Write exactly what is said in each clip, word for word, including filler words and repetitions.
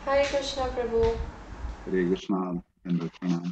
Hare Krishna Prabhu. Hare Krishna and Pranam.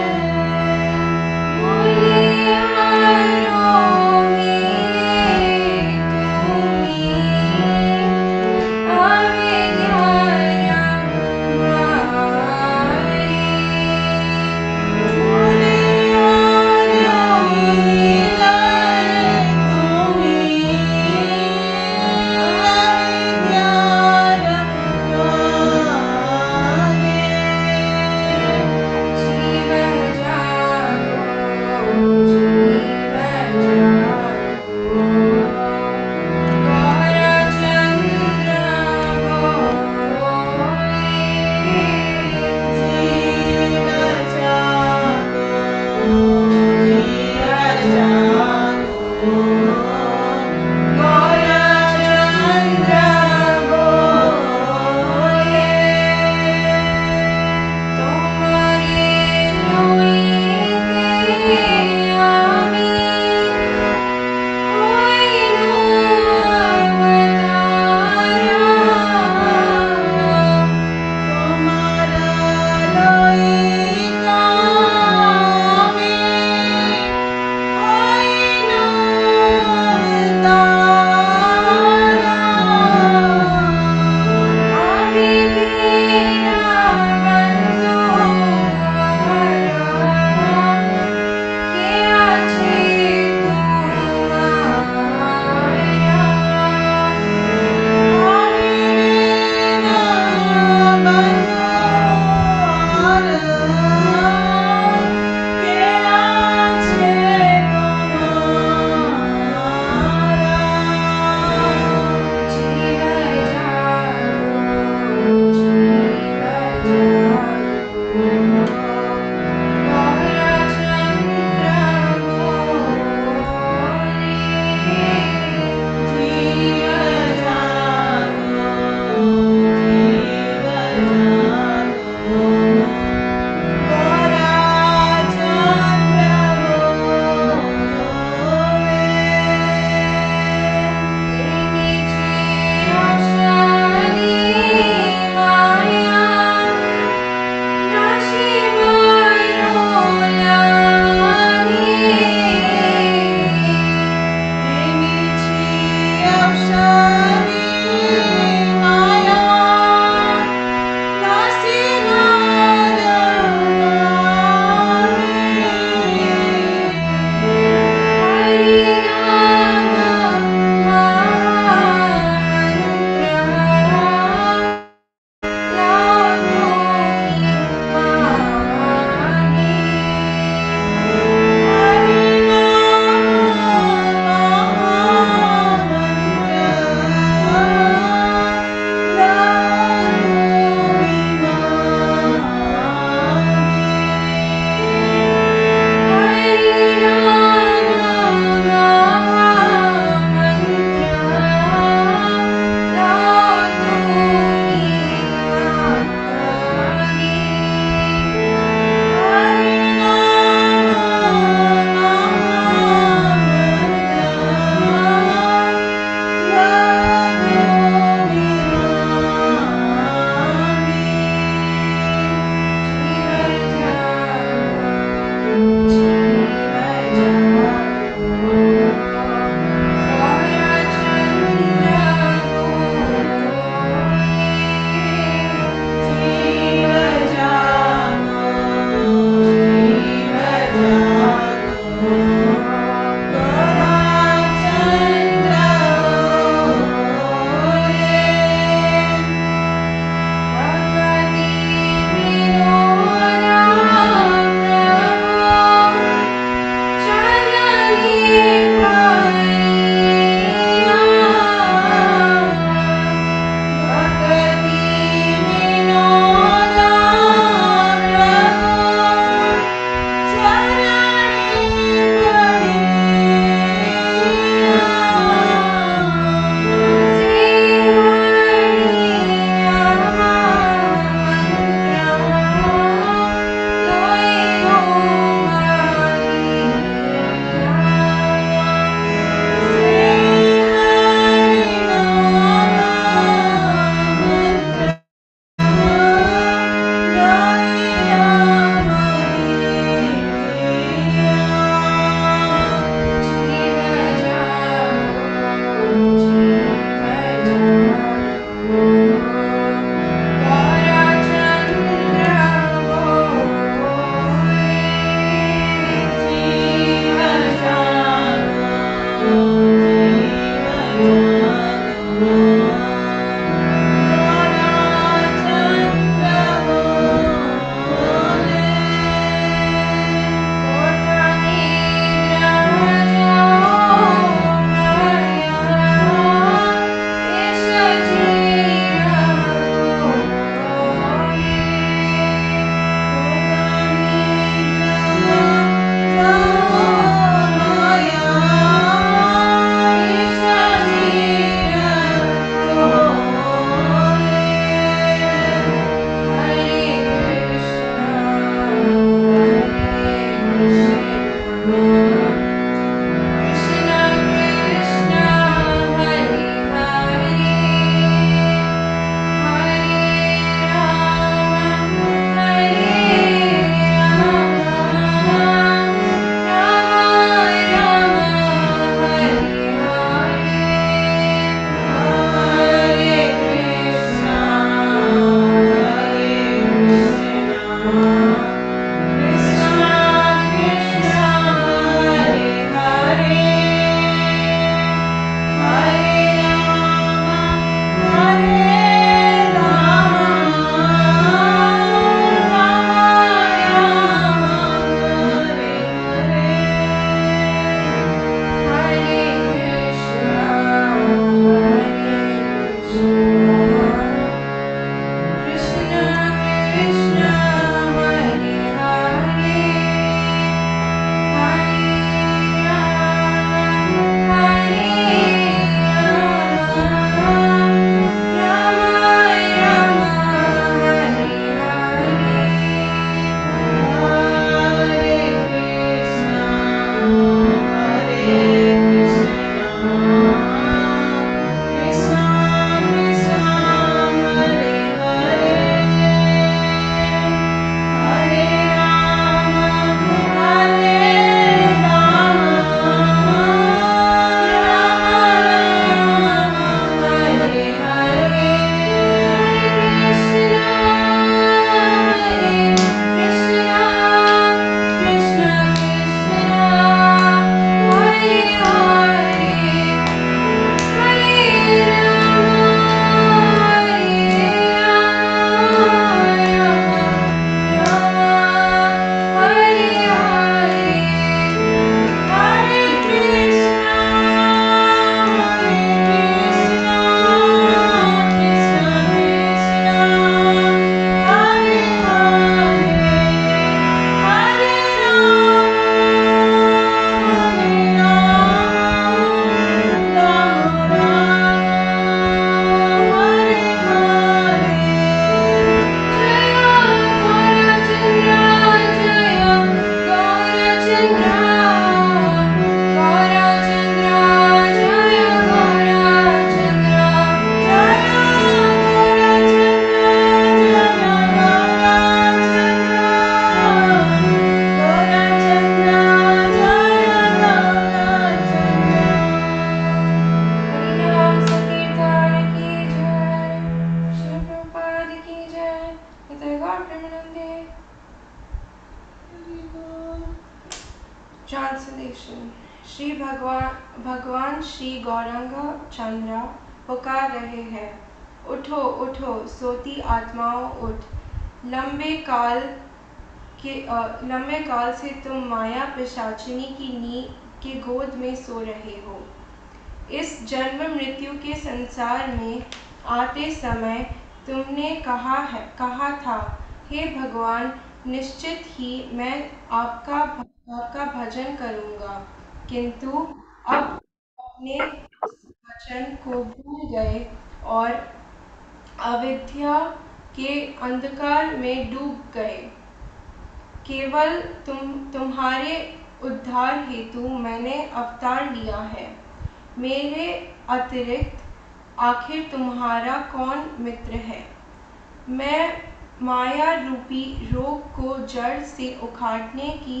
भगवान श्री गौरांग चंद्र पुकार रहे हैं, उठो उठो सोती आत्माओं उठ, लंबे काल के लंबे काल से तुम माया पिशाचिनी की नींद के गोद में सो रहे हो। इस जन्म मृत्यु के संसार में आते समय तुमने कहा है कहा था, हे भगवान, निश्चित ही मैं आपका आपका भजन करूंगा, किंतु अब अपने वचन को भूल गए और अविद्या के अंधकार में डूब गए। केवल तुम तुम्हारे उद्धार हेतु मैंने अवतार लिया है। मेरे अतिरिक्त आखिर तुम्हारा कौन मित्र है? मैं माया रूपी रोग को जड़ से उखाड़ने की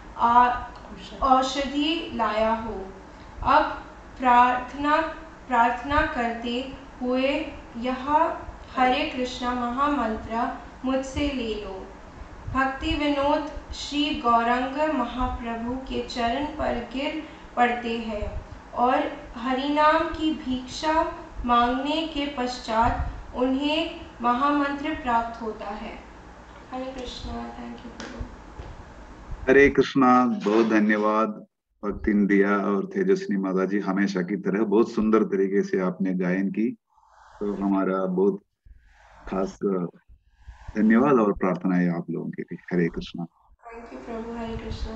औषधि लाया हूँ। अब प्रार्थना प्रार्थना करते हुए यह हरे कृष्णा महामंत्र मुझसे ले लो। भक्ति विनोद श्री गौरांग महाप्रभु के चरण पर गिर पड़ते हैं और हरिनाम की भिक्षा मांगने के पश्चात उन्हें महामंत्र प्राप्त होता है। हरे कृष्णा। थैंक यू प्रभु। हरे कृष्णा। बहुत धन्यवाद भक्ति इंदिया और तेजस्विनी माता जी, हमेशा की तरह बहुत सुंदर तरीके से आपने गायन की, तो हमारा बहुत खास धन्यवाद और प्रार्थना है आप लोगों के लिए। हरे कृष्णा। थैंक यू प्रभु। हरे कृष्णा।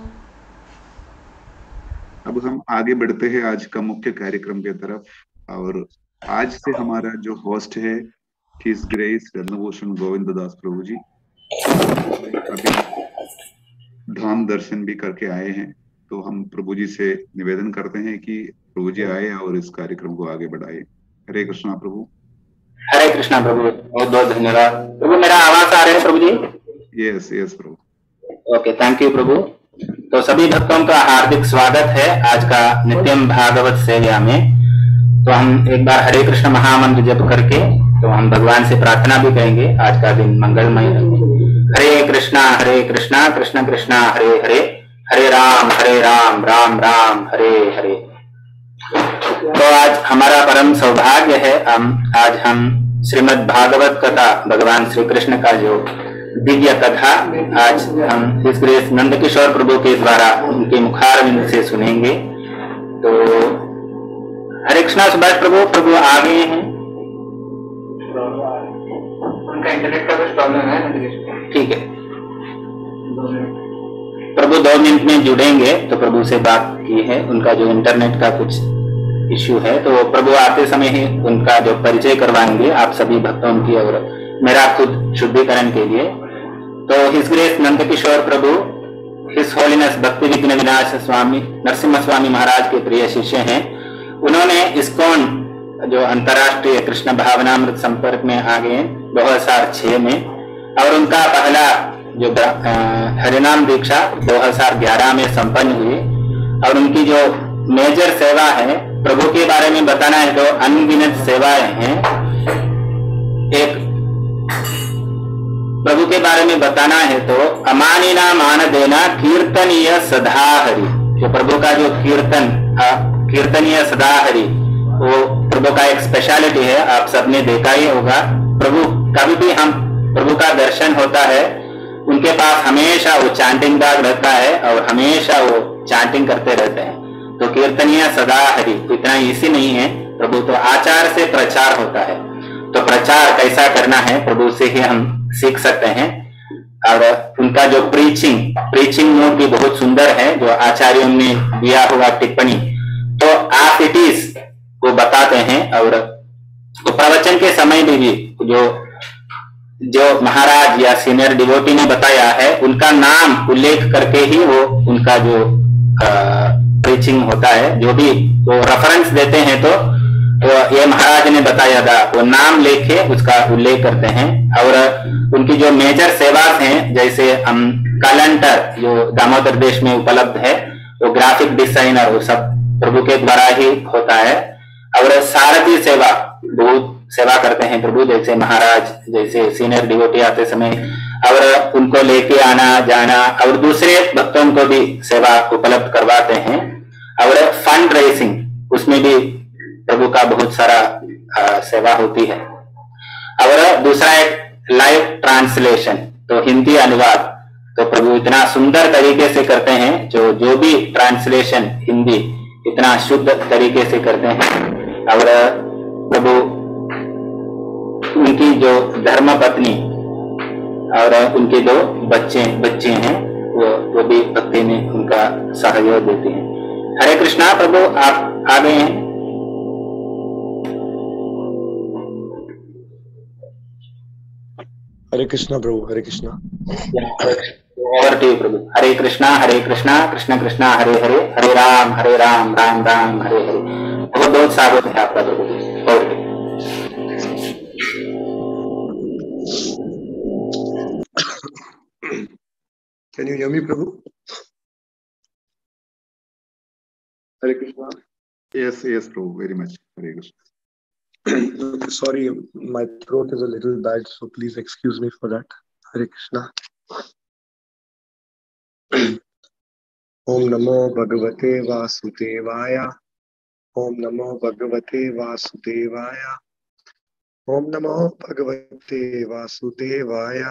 अब हम आगे बढ़ते हैं आज का मुख्य कार्यक्रम के तरफ, और आज से हमारा जो होस्ट है हिज ग्रेस रत्नभूषण गोविंद दास प्रभु जी, अभी धाम दर्शन भी करके आए हैं, तो हम प्रभु जी से निवेदन करते हैं कि प्रभु जी आए और इस कार्यक्रम को आगे बढ़ाए। हरे कृष्णा प्रभु। हरे कृष्णा प्रभु। बहुत बहुत धन्यवाद प्रभु। मेरा आवाज आ रहा है प्रभु जी? यस यस प्रभु। ओके, थैंक यू प्रभु। तो सभी भक्तों का हार्दिक स्वागत है आज का नित्यम भागवत सेवा में। तो हम एक बार हरे कृष्ण महामंत्र जप करके तो हम भगवान से प्रार्थना भी करेंगे आज का दिन मंगलमय रहे। हरे कृष्णा हरे कृष्णा कृष्ण कृष्णा हरे हरे, हरे राम हरे राम राम राम हरे हरे। तो आज हमारा परम सौभाग्य है, हम आज हम श्रीमद् भागवत कथा भगवान श्री कृष्ण का जो दिव्य कथा आज हम इस ग्रेस नंद किशोर प्रभु के द्वारा उनके मुखारविंद से सुनेंगे। तो हरे कृष्णा सुभाष प्रभु। प्रभु आ गए हैं, उनका इंटरनेट का कुछ प्रॉब्लम है, ठीक है प्रभु दो मिनट में जुड़ेंगे। तो प्रभु से बात की है, उनका जो इंटरनेट का कुछ इश्यू है, तो प्रभु आते समय ही उनका जो परिचय करवाएंगे आप सभी भक्तों की और मेरा खुद शुद्धिकरण के लिए। तो his grace Nand Kishore Prabhu his holiness Bhakti Vighna विनाश स्वामी नरसिम्हा स्वामी महाराज के प्रिय शिष्य हैं। उन्होंने इस्कॉन जो अंतर्राष्ट्रीय कृष्ण भावनामृत संपर्क में आ गए दो हजार छह में, और उनका पहला जो हरिनाम दीक्षा दो हजार ग्यारह में संपन्न हुई। और उनकी जो मेजर सेवा है, प्रभु के बारे में बताना है तो अनगिनत सेवाएं हैं। एक प्रभु के बारे में बताना है तो अमानिना मान देना कीर्तनीय सदा हरि, जो प्रभु का जो कीर्तन कीर्तनीय सदा हरि वो प्रभु का एक स्पेशलिटी है, आप सबने देखा ही होगा। प्रभु कभी भी हम प्रभु का दर्शन होता है, उनके पास हमेशा वो चांटिंग बैग रहता है और हमेशा वो चांटिंग करते रहते हैं। तो कीर्तनीय सदा हरि इतना इसी नहीं है, प्रभु तो आचार से प्रचार होता है। तो प्रचार कैसा करना है प्रभु से ही हम सीख सकते हैं। और उनका जो प्रीचिंग प्रीचिंग मोड भी बहुत सुंदर है, जो आचार्यों ने दिया हुआ टिप्पणी तो आप इट इज वो बताते हैं। और तो प्रवचन के समय में भी जो जो महाराज या सीनियर डिवोटी ने बताया है, उनका नाम उल्लेख करके ही वो उनका जो प्रीचिंग होता है, जो भी वो रेफरेंस देते हैं तो, तो ये महाराज ने बताया था, वो नाम लेके उसका उल्लेख करते हैं। और उनकी जो मेजर सेवा हैं, जैसे हम कैलेंडर जो दामोदर देश में उपलब्ध है, वो ग्राफिक डिजाइनर वो सब प्रभु के द्वारा ही होता है। और सारथी सेवा बहुत सेवा करते हैं प्रभु, जैसे महाराज जैसे सीनियर डिवोटी आते समय और उनको लेके आना जाना और दूसरे भक्तों को भी सेवा उपलब्ध करवाते हैं। और फंड रेसिंग उसमें भी प्रभु का बहुत सारा आ, सेवा होती है। और दूसरा एक लाइव ट्रांसलेशन, तो हिंदी अनुवाद तो प्रभु इतना सुंदर तरीके से करते हैं, जो जो भी ट्रांसलेशन हिंदी इतना शुद्ध तरीके से करते हैं। और प्रभु उनकी जो धर्म पत्नी और उनके दो बच्चे बच्चे हैं वो वो भी भक्ति में उनका सहयोग देते हैं। हरे कृष्णा प्रभु, आप आ गए हैं। हरे कृष्णा प्रभु, हरे कृष्णा। और ठीक प्रभु। हरे कृष्णा हरे कृष्णा कृष्ण कृष्णा हरे हरे, हरे राम हरे राम राम राम हरे हरे। बहुत बहुत स्वागत है आपका प्रभु। और Can you hear me, Prabhu? Hare Krishna. Yes, yes, Prabhu, very much. Hare Krishna. Sorry, my throat is a little bad, so please excuse me for that. Hare Krishna. Om Namo Bhagavate Vasudevaya. Om Namo Bhagavate Vasudevaya. Om Namo Bhagavate Vasudevaya.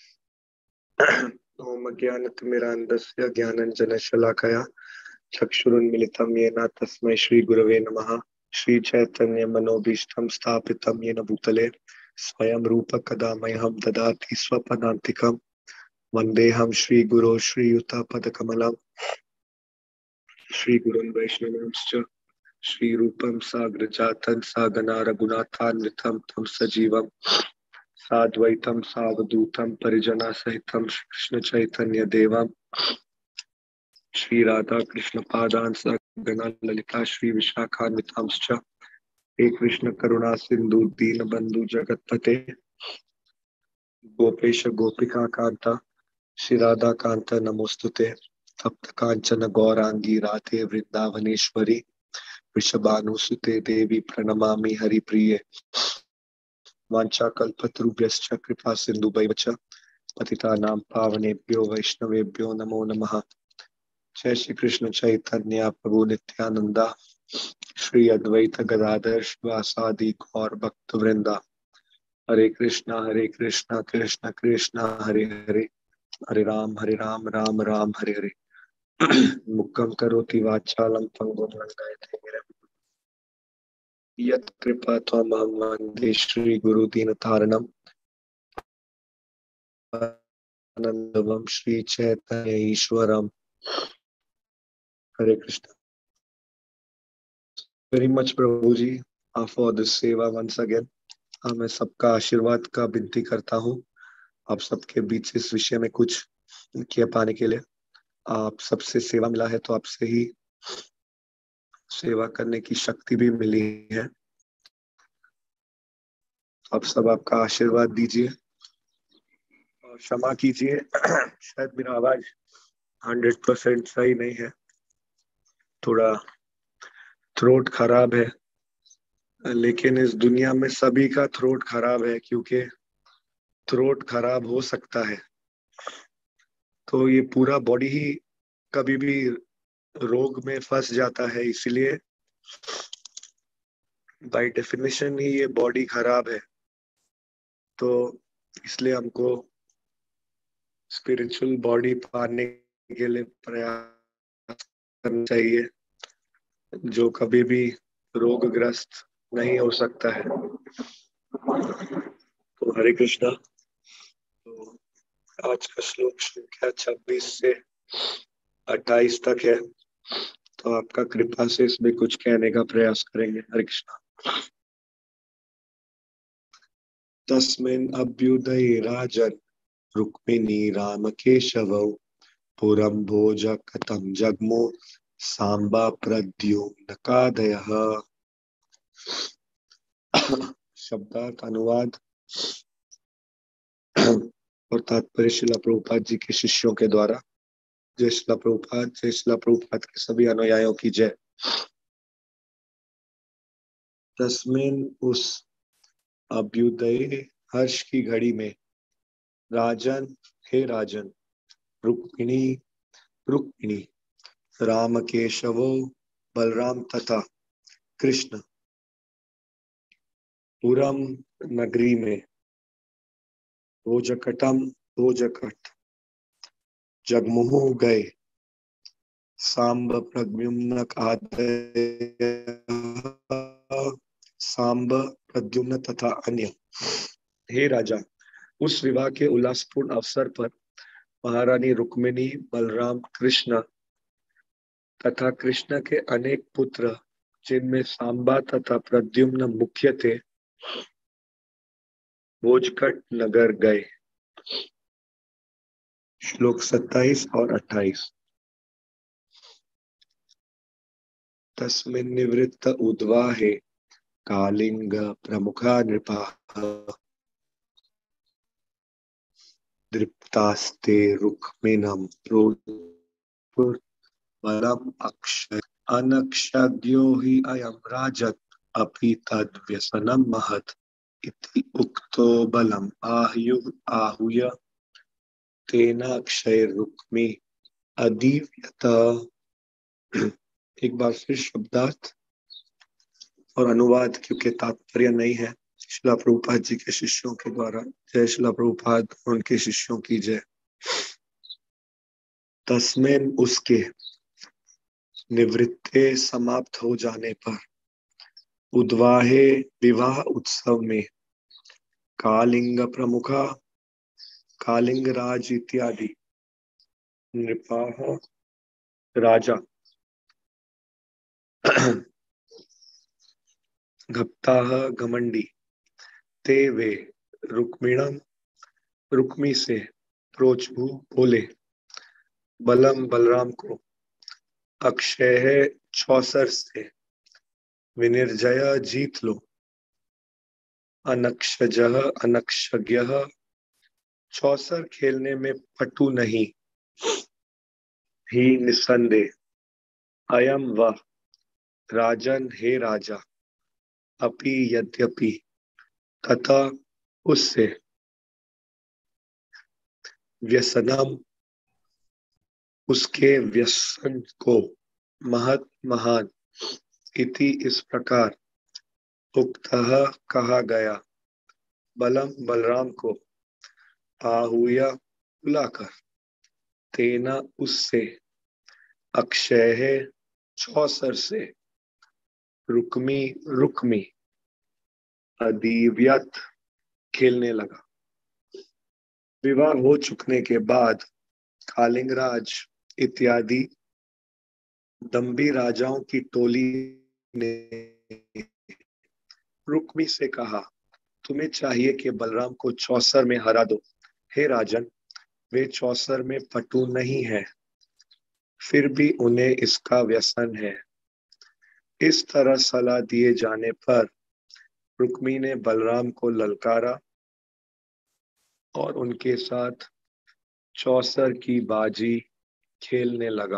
Om Ajnanatimirandasya Jnananjana-shalakaya Chakshurunmilitam Yena Tasmai Shri Gurave Namaha. Shri Chaitanya Manobishtam Sthapitam Yena Bhutale Swayam Rupa Kadamayam Dadati Swapadantikam Vandeham Shri Guru Shri Yuta Padakamalam Shri Gurun Vaishnavamscha Shri Rupam Sagrajatan Sagana Raghunathan Nitam Tam Sajivam Sadvaitam Savadutam Parijana Sahitam Shri Krishna Chaitanya Devam Shri Radha Krishna Padan Sagana Lalita Shri Vishakhanvitamscha He Krishna Karuna Sindhu Deen Bandhu Jagatpate Gopesha Gopika Kanta Shri Radha Kanta Namostute Tapta Kanchana Gaurangi Radhe Vrindavaneshwari Vrishabhanusute Devi Pranamami Hari Priye Vancha Kalpatarubhyascha Kripa Sindhu Bhaivacha Patitanam Pavanebhyo Vaishnavebhyo Namo Namaha Jai Shri Krishna Chaitanya Prabhu Nityananda Shri Advaita Gadadhar Shivasadi Gaur Bhakta Vrinda Hare Krishna Hare Krishna Krishna Krishna Hare Hare Hare Ram Hare Ram Ram Ram Hare Hare Mukkam Karoti Vachalam Pangum Langayate Yat Kripa Tvamaham Vande Shri Guru Dinataranam Anandavam Shri Chaitanya Ishwaram Hare Krishna. Very much Prabhu ji uh, for this seva once again. uh, मैं सबका आशीर्वाद का विनती करता हूँ आप सबके बीच इस विषय में कुछ किया पाने के लिए। आप सबसे सेवा मिला है तो आपसे ही सेवा करने की शक्ति भी मिली है। आप सब आपका आशीर्वाद दीजिए और क्षमा कीजिए शायद मेरा आवाज हंड्रेड परसेंट सही नहीं है, थोड़ा थ्रोट खराब है, लेकिन इस दुनिया में सभी का थ्रोट खराब है क्योंकि थ्रोट खराब हो सकता है। तो ये पूरा बॉडी ही कभी भी रोग में फंस जाता है, इसलिए बाय डेफिनेशन ही ये बॉडी खराब है। तो इसलिए हमको स्पिरिचुअल बॉडी पाने के लिए प्रयास करना चाहिए जो कभी भी रोगग्रस्त नहीं हो सकता है। तो हरे कृष्णा। तो आज का श्लोक संख्या छब्बीस से अट्ठाईस तक है, तो आपका कृपा से इसमें कुछ कहने का प्रयास करेंगे। हरे कृष्णा। तस्मिन् अभ्युदये राजन् रुक्मिणी राम केशवौ पुरं भोज कथं जग्मो सांबा प्रद्युम्नकादयः। शब्दार्थ अनुवाद और तात्पर्य श्रील प्रभुपाद जी के शिष्यों के द्वारा। जय श्रील प्रभुपाद, जय श्रील प्रभुपाद के सभी अनुयायियों की जय। तस्मिन उस अभ्युदय हर्ष की घड़ी में राजन हे राजन रुक्मिणी रुक्मिणी राम केशवो बलराम तथा कृष्ण पुरम नगरी में भोजकटम भोजकट जगमुहु गए। सांब प्रद्युम्न सांब प्रद्युम्न तथा अन्य। हे राजा, उस विवाह के उल्लासपूर्ण अवसर पर महारानी रुक्मिणी, बलराम, कृष्ण तथा कृष्ण के अनेक पुत्र, जिनमें सांबा तथा प्रद्युम्न मुख्य थे, भोजकट नगर गए। श्लोक सत्ताईस और अट्ठाईस। तस्मिन् निवृत्त उद्वाहे कालिंग प्रमुखा नृपाः दृप्तास्ते रुक्मिणं प्रोचुर बलम् अक्षय अनक्षद्यो हि अयं राजत् अपि तद् व्यसनं महत् इति उक्तो बलम् आहुः आहूय तेन अक्षय रुक्मी अदीव्यत। एक बार फिर शब्दार्थ और अनुवाद, क्योंकि तात्पर्य नहीं है, शिला प्रभुपाद जी के शिष्यों के द्वारा। जय शिला प्रभुपाद, उनके शिष्यों की जय। तस्मेन उसके, निवृत्ते समाप्त हो जाने पर, उद्वाहे विवाह उत्सव में, कालिंग प्रमुखा कालिंग राज इत्यादि नृपाः राजा घप्ताः घमंडी ते वे रुक्मिणम रुक्मी से प्रोचभू बोले बलम बलराम को अक्षय चौसर से विनिर्जय जीत लो अनक्षजः अनक्षज्ञः चौसर खेलने में पटु नहीं ही निसंदेह अयम वह राजन हे राजा अपि यद्यपि तथा उससे व्यसनम उसके व्यसन को महत महान इति इस प्रकार उक्तः कहा गया बलम बलराम को आहूया बुलाकर तेना उससे अक्षय चौसर से रुक्मी रुक्मी अदीव्यत खेलने लगा। विवाह हो चुकने के बाद कालिंगराज इत्यादि दंभी राजाओं की टोली ने रुक्मी से कहा, तुम्हें चाहिए कि बलराम को चौसर में हरा दो। हे राजन, वे चौसर में पटु नहीं है, फिर भी उन्हें इसका व्यसन है। इस तरह सलाह दिए जाने पर रुक्मी ने बलराम को ललकारा और उनके साथ चौसर की बाजी खेलने लगा।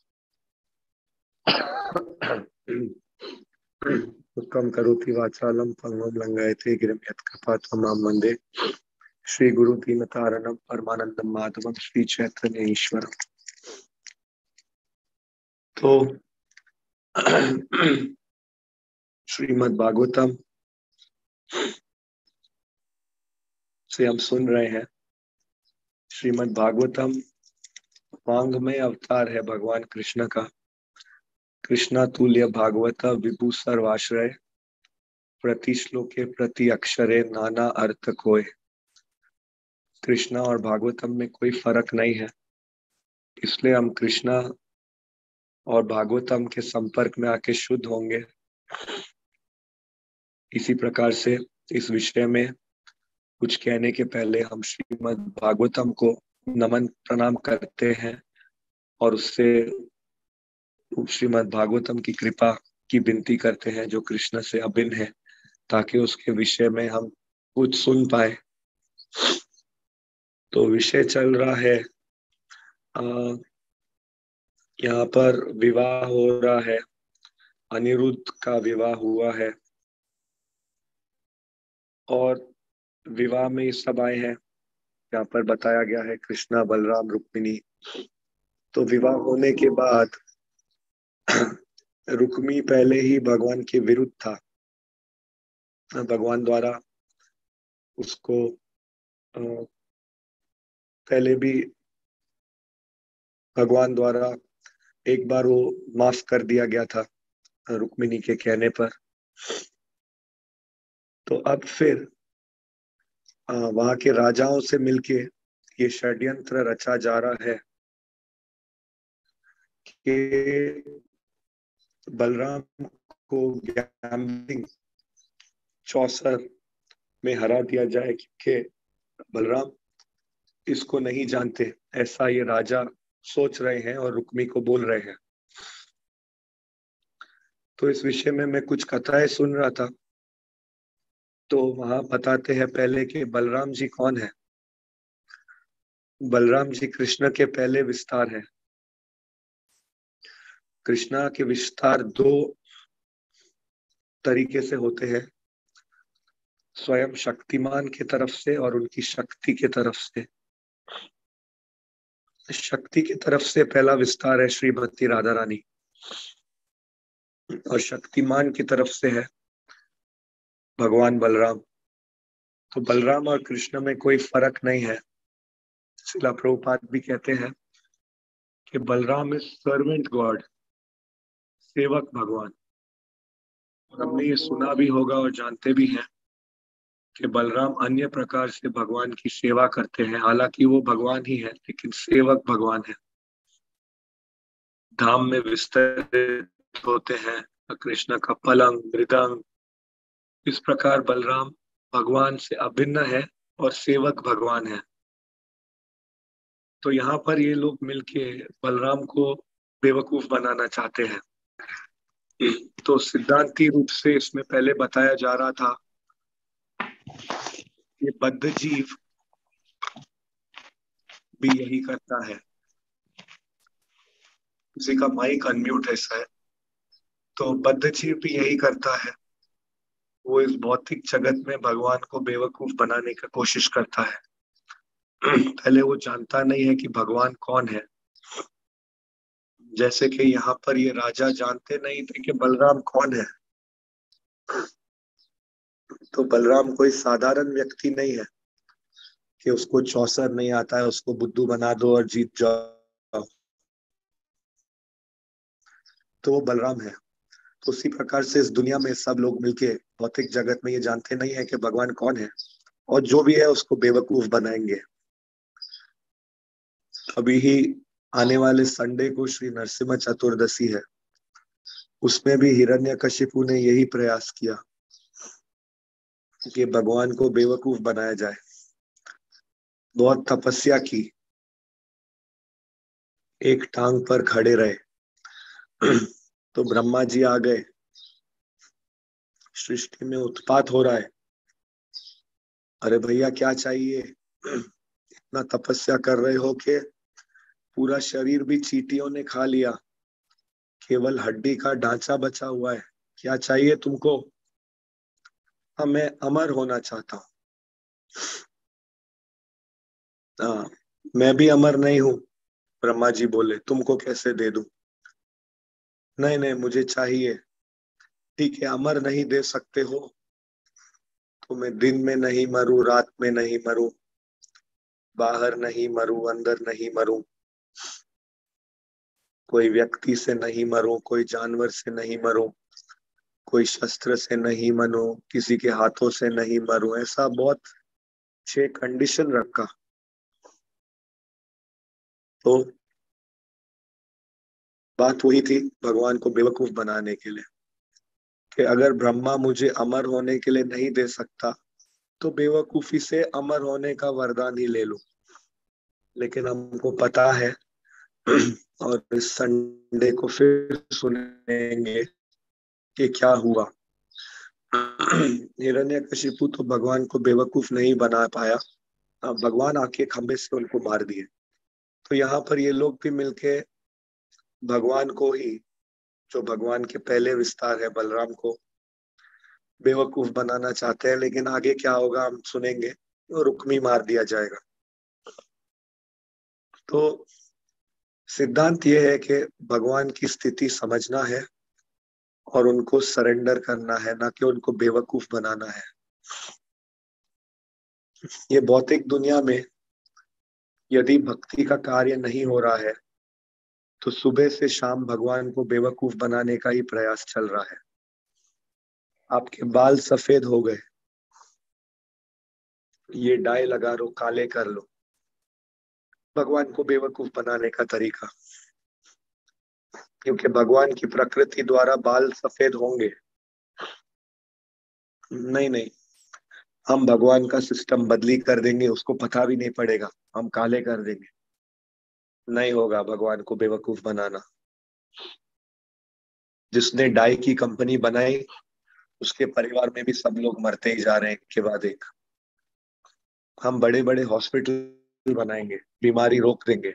उत्तम करोति वाचालम पंगुम लंघयते गिरिम यत्कृपात्तमं मां वन्दे श्री गुरु दीनतारणं परमानंदं माधवम श्री चैतन्य ईश्वरम। तो श्रीमद् भागवतम से हम सुन रहे हैं। श्रीमद् भागवतम वांग्मय अवतार है भगवान कृष्ण का। कृष्णा तुल्य भागवत विभु सर्वाश्रय प्रति श्लोके प्रति अक्षरे नाना अर्थ कोय। कृष्णा और भागवतम में कोई फर्क नहीं है, इसलिए हम कृष्णा और भागवतम के संपर्क में आके शुद्ध होंगे। इसी प्रकार से इस विषय में कुछ कहने के पहले हम श्रीमद् भागवतम को नमन प्रणाम करते हैं और उससे श्रीमद् भागवतम की कृपा की विनती करते हैं जो कृष्ण से अभिन्न है, ताकि उसके विषय में हम कुछ सुन पाए। तो विषय चल रहा है, यहाँ पर विवाह हो रहा है, अनिरुद्ध का विवाह हुआ है और विवाह में ये सब आए हैं। यहाँ पर बताया गया है कृष्णा बलराम रुक्मिणी। तो विवाह होने के बाद रुक्मी पहले ही भगवान के विरुद्ध था। भगवान द्वारा उसको पहले भी भगवान द्वारा एक बार वो माफ कर दिया गया था रुक्मिणी के कहने पर। तो अब फिर वहां के राजाओं से मिलके ये षड्यंत्र रचा जा रहा है कि बलराम को गैम्बलिंग चौसर में हरा दिया जाए, क्योंकि बलराम इसको नहीं जानते, ऐसा ये राजा सोच रहे हैं और रुक्मी को बोल रहे हैं। तो इस विषय में मैं कुछ कथाएं सुन रहा था, तो वहां बताते हैं पहले कि बलराम जी कौन है। बलराम जी कृष्ण के पहले विस्तार है। कृष्णा के विस्तार दो तरीके से होते हैं, स्वयं शक्तिमान की तरफ से और उनकी शक्ति की तरफ से। शक्ति की तरफ से पहला विस्तार है श्रीमती राधा रानी, और शक्तिमान की तरफ से है भगवान बलराम। तो बलराम और कृष्ण में कोई फर्क नहीं है। श्रीला प्रभुपाद भी कहते हैं कि बलराम इज सर्वेंट गॉड, सेवक भगवान। हमने ये सुना भी होगा और जानते भी हैं कि बलराम अन्य प्रकार से भगवान की सेवा करते हैं, हालांकि वो भगवान ही है लेकिन सेवक भगवान है। धाम में विस्तरित होते हैं कृष्ण का पलंग मृदंग, इस प्रकार बलराम भगवान से अभिन्न है और सेवक भगवान है। तो यहाँ पर ये लोग मिलके बलराम को बेवकूफ बनाना चाहते हैं। तो सिद्धांती रूप से इसमें पहले बताया जा रहा था ये बद्ध जीव भी यही करता है। किसी का माइक अनम्यूट है शायद। तो बद्ध जीव भी यही करता है, वो इस भौतिक जगत में भगवान को बेवकूफ बनाने की कोशिश करता है। पहले वो जानता नहीं है कि भगवान कौन है। जैसे कि यहाँ पर ये राजा जानते नहीं थे कि बलराम कौन है। तो बलराम कोई साधारण व्यक्ति नहीं है कि उसको चौसर नहीं आता है, उसको बुद्धू बना दो और जीत जाओ। तो वो बलराम है। तो उसी प्रकार से इस दुनिया में सब लोग मिलके भौतिक जगत में ये जानते नहीं है कि भगवान कौन है, और जो भी है उसको बेवकूफ बनाएंगे। अभी ही आने वाले संडे को श्री नरसिम्हा चतुर्दशी है, उसमें भी हिरण्यकशिपु ने यही प्रयास किया कि भगवान को बेवकूफ बनाया जाए। बहुत तपस्या की, एक टांग पर खड़े रहे। तो ब्रह्मा जी आ गए, सृष्टि में उत्पात हो रहा है, अरे भैया क्या चाहिए, इतना तपस्या कर रहे हो कि पूरा शरीर भी चींटियों ने खा लिया, केवल हड्डी का ढांचा बचा हुआ है, क्या चाहिए तुमको? हाँ, मैं अमर होना चाहता हूँ। हाँ, मैं भी अमर नहीं हूं। ब्रह्मा जी बोले तुमको कैसे दे दूं? नहीं नहीं मुझे चाहिए। ठीक है, अमर नहीं दे सकते हो तो मैं दिन में नहीं मरूं, रात में नहीं मरूं, बाहर नहीं मरूं, अंदर नहीं मरूं, कोई व्यक्ति से नहीं मरूं, कोई जानवर से नहीं मरूं, कोई शस्त्र से नहीं मरूं, किसी के हाथों से नहीं मरूं। ऐसा बहुत छह कंडीशन रखा। तो बात वही थी भगवान को बेवकूफ बनाने के लिए कि अगर ब्रह्मा मुझे अमर होने के लिए नहीं दे सकता तो बेवकूफी से अमर होने का वरदान ही ले लो। लेकिन हमको पता है और इस संडे को फिर सुनेंगे कि क्या हुआ। हिरण्यकशिपु तो भगवान को बेवकूफ नहीं बना पाया, भगवान आके खंबे से उनको मार दिए। तो यहाँ पर ये लोग भी मिलके भगवान को ही, जो भगवान के पहले विस्तार है बलराम को, बेवकूफ बनाना चाहते हैं। लेकिन आगे क्या होगा हम सुनेंगे, तो रुक्मी मार दिया जाएगा। तो सिद्धांत ये है कि भगवान की स्थिति समझना है और उनको सरेंडर करना है, ना कि उनको बेवकूफ बनाना है। ये भौतिक दुनिया में यदि भक्ति का कार्य नहीं हो रहा है तो सुबह से शाम भगवान को बेवकूफ बनाने का ही प्रयास चल रहा है। आपके बाल सफेद हो गए, ये डाई लगा लो, काले कर लो, भगवान को बेवकूफ बनाने का तरीका। क्योंकि भगवान की प्रकृति द्वारा बाल सफेद होंगे। नहीं नहीं, हम भगवान का सिस्टम बदली कर देंगे, उसको पता भी नहीं पड़ेगा, हम काले कर देंगे। नहीं होगा भगवान को बेवकूफ बनाना। जिसने डाई की कंपनी बनाई उसके परिवार में भी सब लोग मरते ही जा रहे हैं एक के बाद एक। हम बड़े बड़े हॉस्पिटल बनाएंगे, बीमारी रोक देंगे।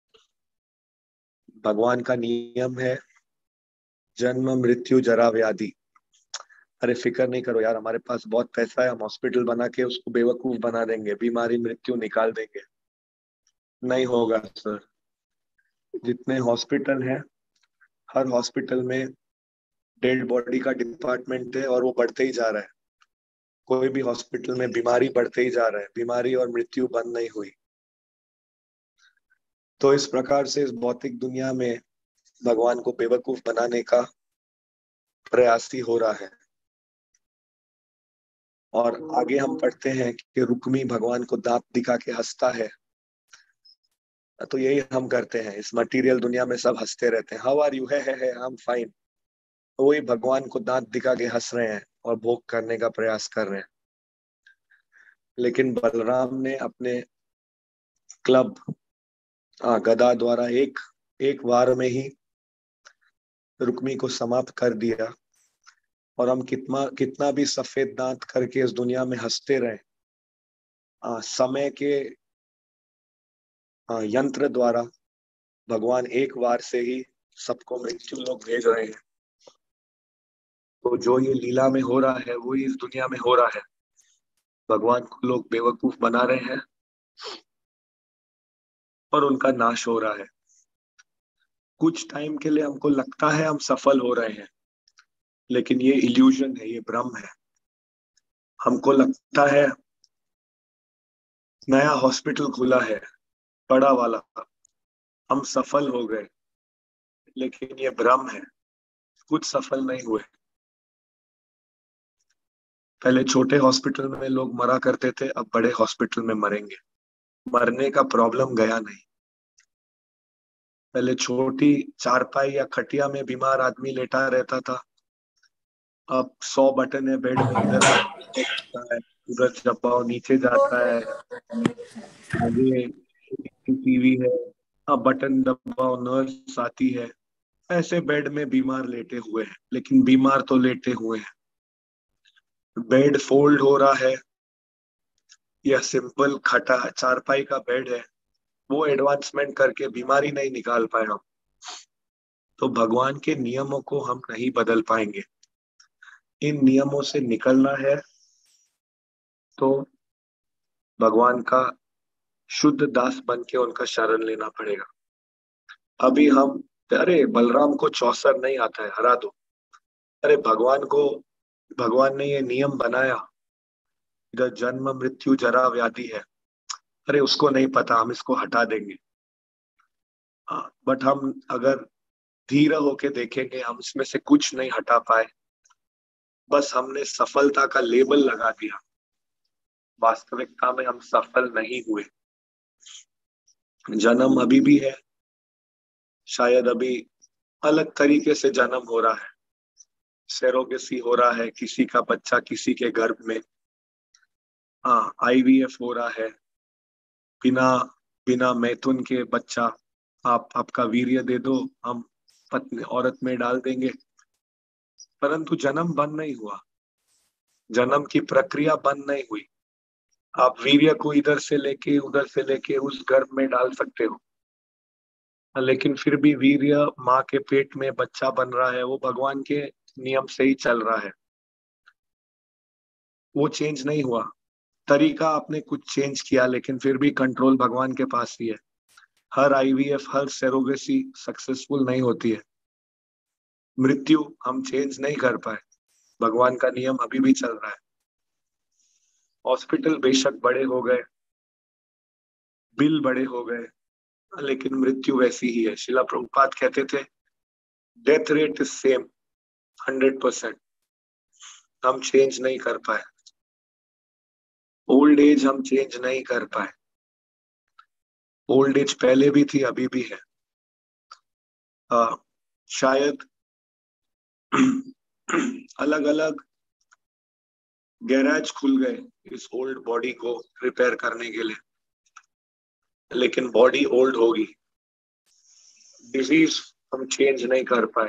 भगवान का नियम है जन्म मृत्यु जरा व्याधि। अरे फिक्र नहीं करो यार, हमारे पास बहुत पैसा है, हम हॉस्पिटल बना के उसको बेवकूफ बना देंगे, बीमारी मृत्यु निकाल देंगे। नहीं होगा सर। जितने हॉस्पिटल हैं, हर हॉस्पिटल में डेड बॉडी का डिपार्टमेंट है और वो बढ़ते ही जा रहा है। कोई भी हॉस्पिटल में बीमारी बढ़ते ही जा रहा है, बीमारी और मृत्यु बंद नहीं हुई। तो इस प्रकार से इस भौतिक दुनिया में भगवान को बेवकूफ बनाने का प्रयास ही हो रहा है। और आगे हम पढ़ते हैं कि रुक्मी भगवान को दांत दिखा के हंसता है। तो यही हम करते हैं इस मटेरियल दुनिया में, सब हंसते रहते हैं, हाउ आर यू, है है है आई एम फाइन। वही भगवान को दांत दिखा के हंस रहे हैं और भोग करने का प्रयास कर रहे हैं। लेकिन बलराम ने अपने क्लब आ, गदा द्वारा एक एक वार में ही रुक्मी को समाप्त कर दिया। और हम कितना कितना भी सफेद दांत करके इस दुनिया में हंसते रहे, आ, समय के आ, यंत्र द्वारा भगवान एक वार से ही सबको मृत्यु लोग भेज रहे हैं। तो जो ये लीला में हो रहा है वो इस दुनिया में हो रहा है। भगवान को लोग बेवकूफ बना रहे हैं और उनका नाश हो रहा है। कुछ टाइम के लिए हमको लगता है हम सफल हो रहे हैं, लेकिन ये इल्यूजन है, ये भ्रम है। हमको लगता है नया हॉस्पिटल खुला है बड़ा वाला, हम सफल हो गए, लेकिन ये भ्रम है, कुछ सफल नहीं हुए। पहले छोटे हॉस्पिटल में लोग मरा करते थे, अब बड़े हॉस्पिटल में मरेंगे। मरने का प्रॉब्लम गया नहीं। पहले छोटी चारपाई या खटिया में बीमार आदमी लेटा रहता था, अब सौ बटन है बेड में, इधर है उधर चबाओ नीचे जाता है, आगे टीवी है, अब बटन दबाओ नर्स आती है। ऐसे बेड में बीमार लेटे हुए हैं, लेकिन बीमार तो लेटे हुए हैं। बेड फोल्ड हो रहा है या सिंपल खटा चारपाई का बेड है, वो एडवांसमेंट करके बीमारी नहीं निकाल पाए हम। तो भगवान के नियमों को हम नहीं बदल पाएंगे। इन नियमों से निकलना है तो भगवान का शुद्ध दास बन के उनका शरण लेना पड़ेगा। अभी हम, अरे बलराम को चौसर नहीं आता है, हरा दो। अरे भगवान को, भगवान ने ये नियम बनाया, इधर जन्म मृत्यु जरा व्याधि है, अरे उसको नहीं पता, हम इसको हटा देंगे। हाँ, बट हम अगर धीरे होके देखेंगे, हम इसमें से कुछ नहीं हटा पाए, बस हमने सफलता का लेबल लगा दिया। वास्तविकता में हम सफल नहीं हुए। जन्म अभी भी है, शायद अभी अलग तरीके से जन्म हो रहा है, सेरोगेसी हो रहा है, किसी का बच्चा किसी के गर्भ में, हाँ आईवीएफ हो रहा है, बिना बिना मैथुन के बच्चा, आप आपका वीर्य दे दो, हम पत्नी औरत में डाल देंगे। परंतु जन्म बंद नहीं हुआ, जन्म की प्रक्रिया बंद नहीं हुई। आप वीर्य को इधर से लेके उधर से लेके उस गर्भ में डाल सकते हो, लेकिन फिर भी वीर्य माँ के पेट में बच्चा बन रहा है, वो भगवान के नियम से ही चल रहा है, वो चेंज नहीं हुआ। तरीका आपने कुछ चेंज किया, लेकिन फिर भी कंट्रोल भगवान के पास ही है। हर आईवीएफ, हर सेरोगेसी सक्सेसफुल नहीं होती है। मृत्यु हम चेंज नहीं कर पाए, भगवान का नियम अभी भी चल रहा है। हॉस्पिटल बेशक बड़े हो गए, बिल बड़े हो गए, लेकिन मृत्यु वैसी ही है। शिला प्रभुपाद कहते थे death rate is same, hundred percent. हम चेंज नहीं कर पाए, ओल्ड एज हम चेंज नहीं कर पाए। ओल्ड एज पहले भी थी, अभी भी है। आ, शायद अलग अलग गैराज खुल गए इस ओल्ड बॉडी को रिपेयर करने के लिए, लेकिन बॉडी ओल्ड होगी, डिजीज हम चेंज नहीं कर पाए।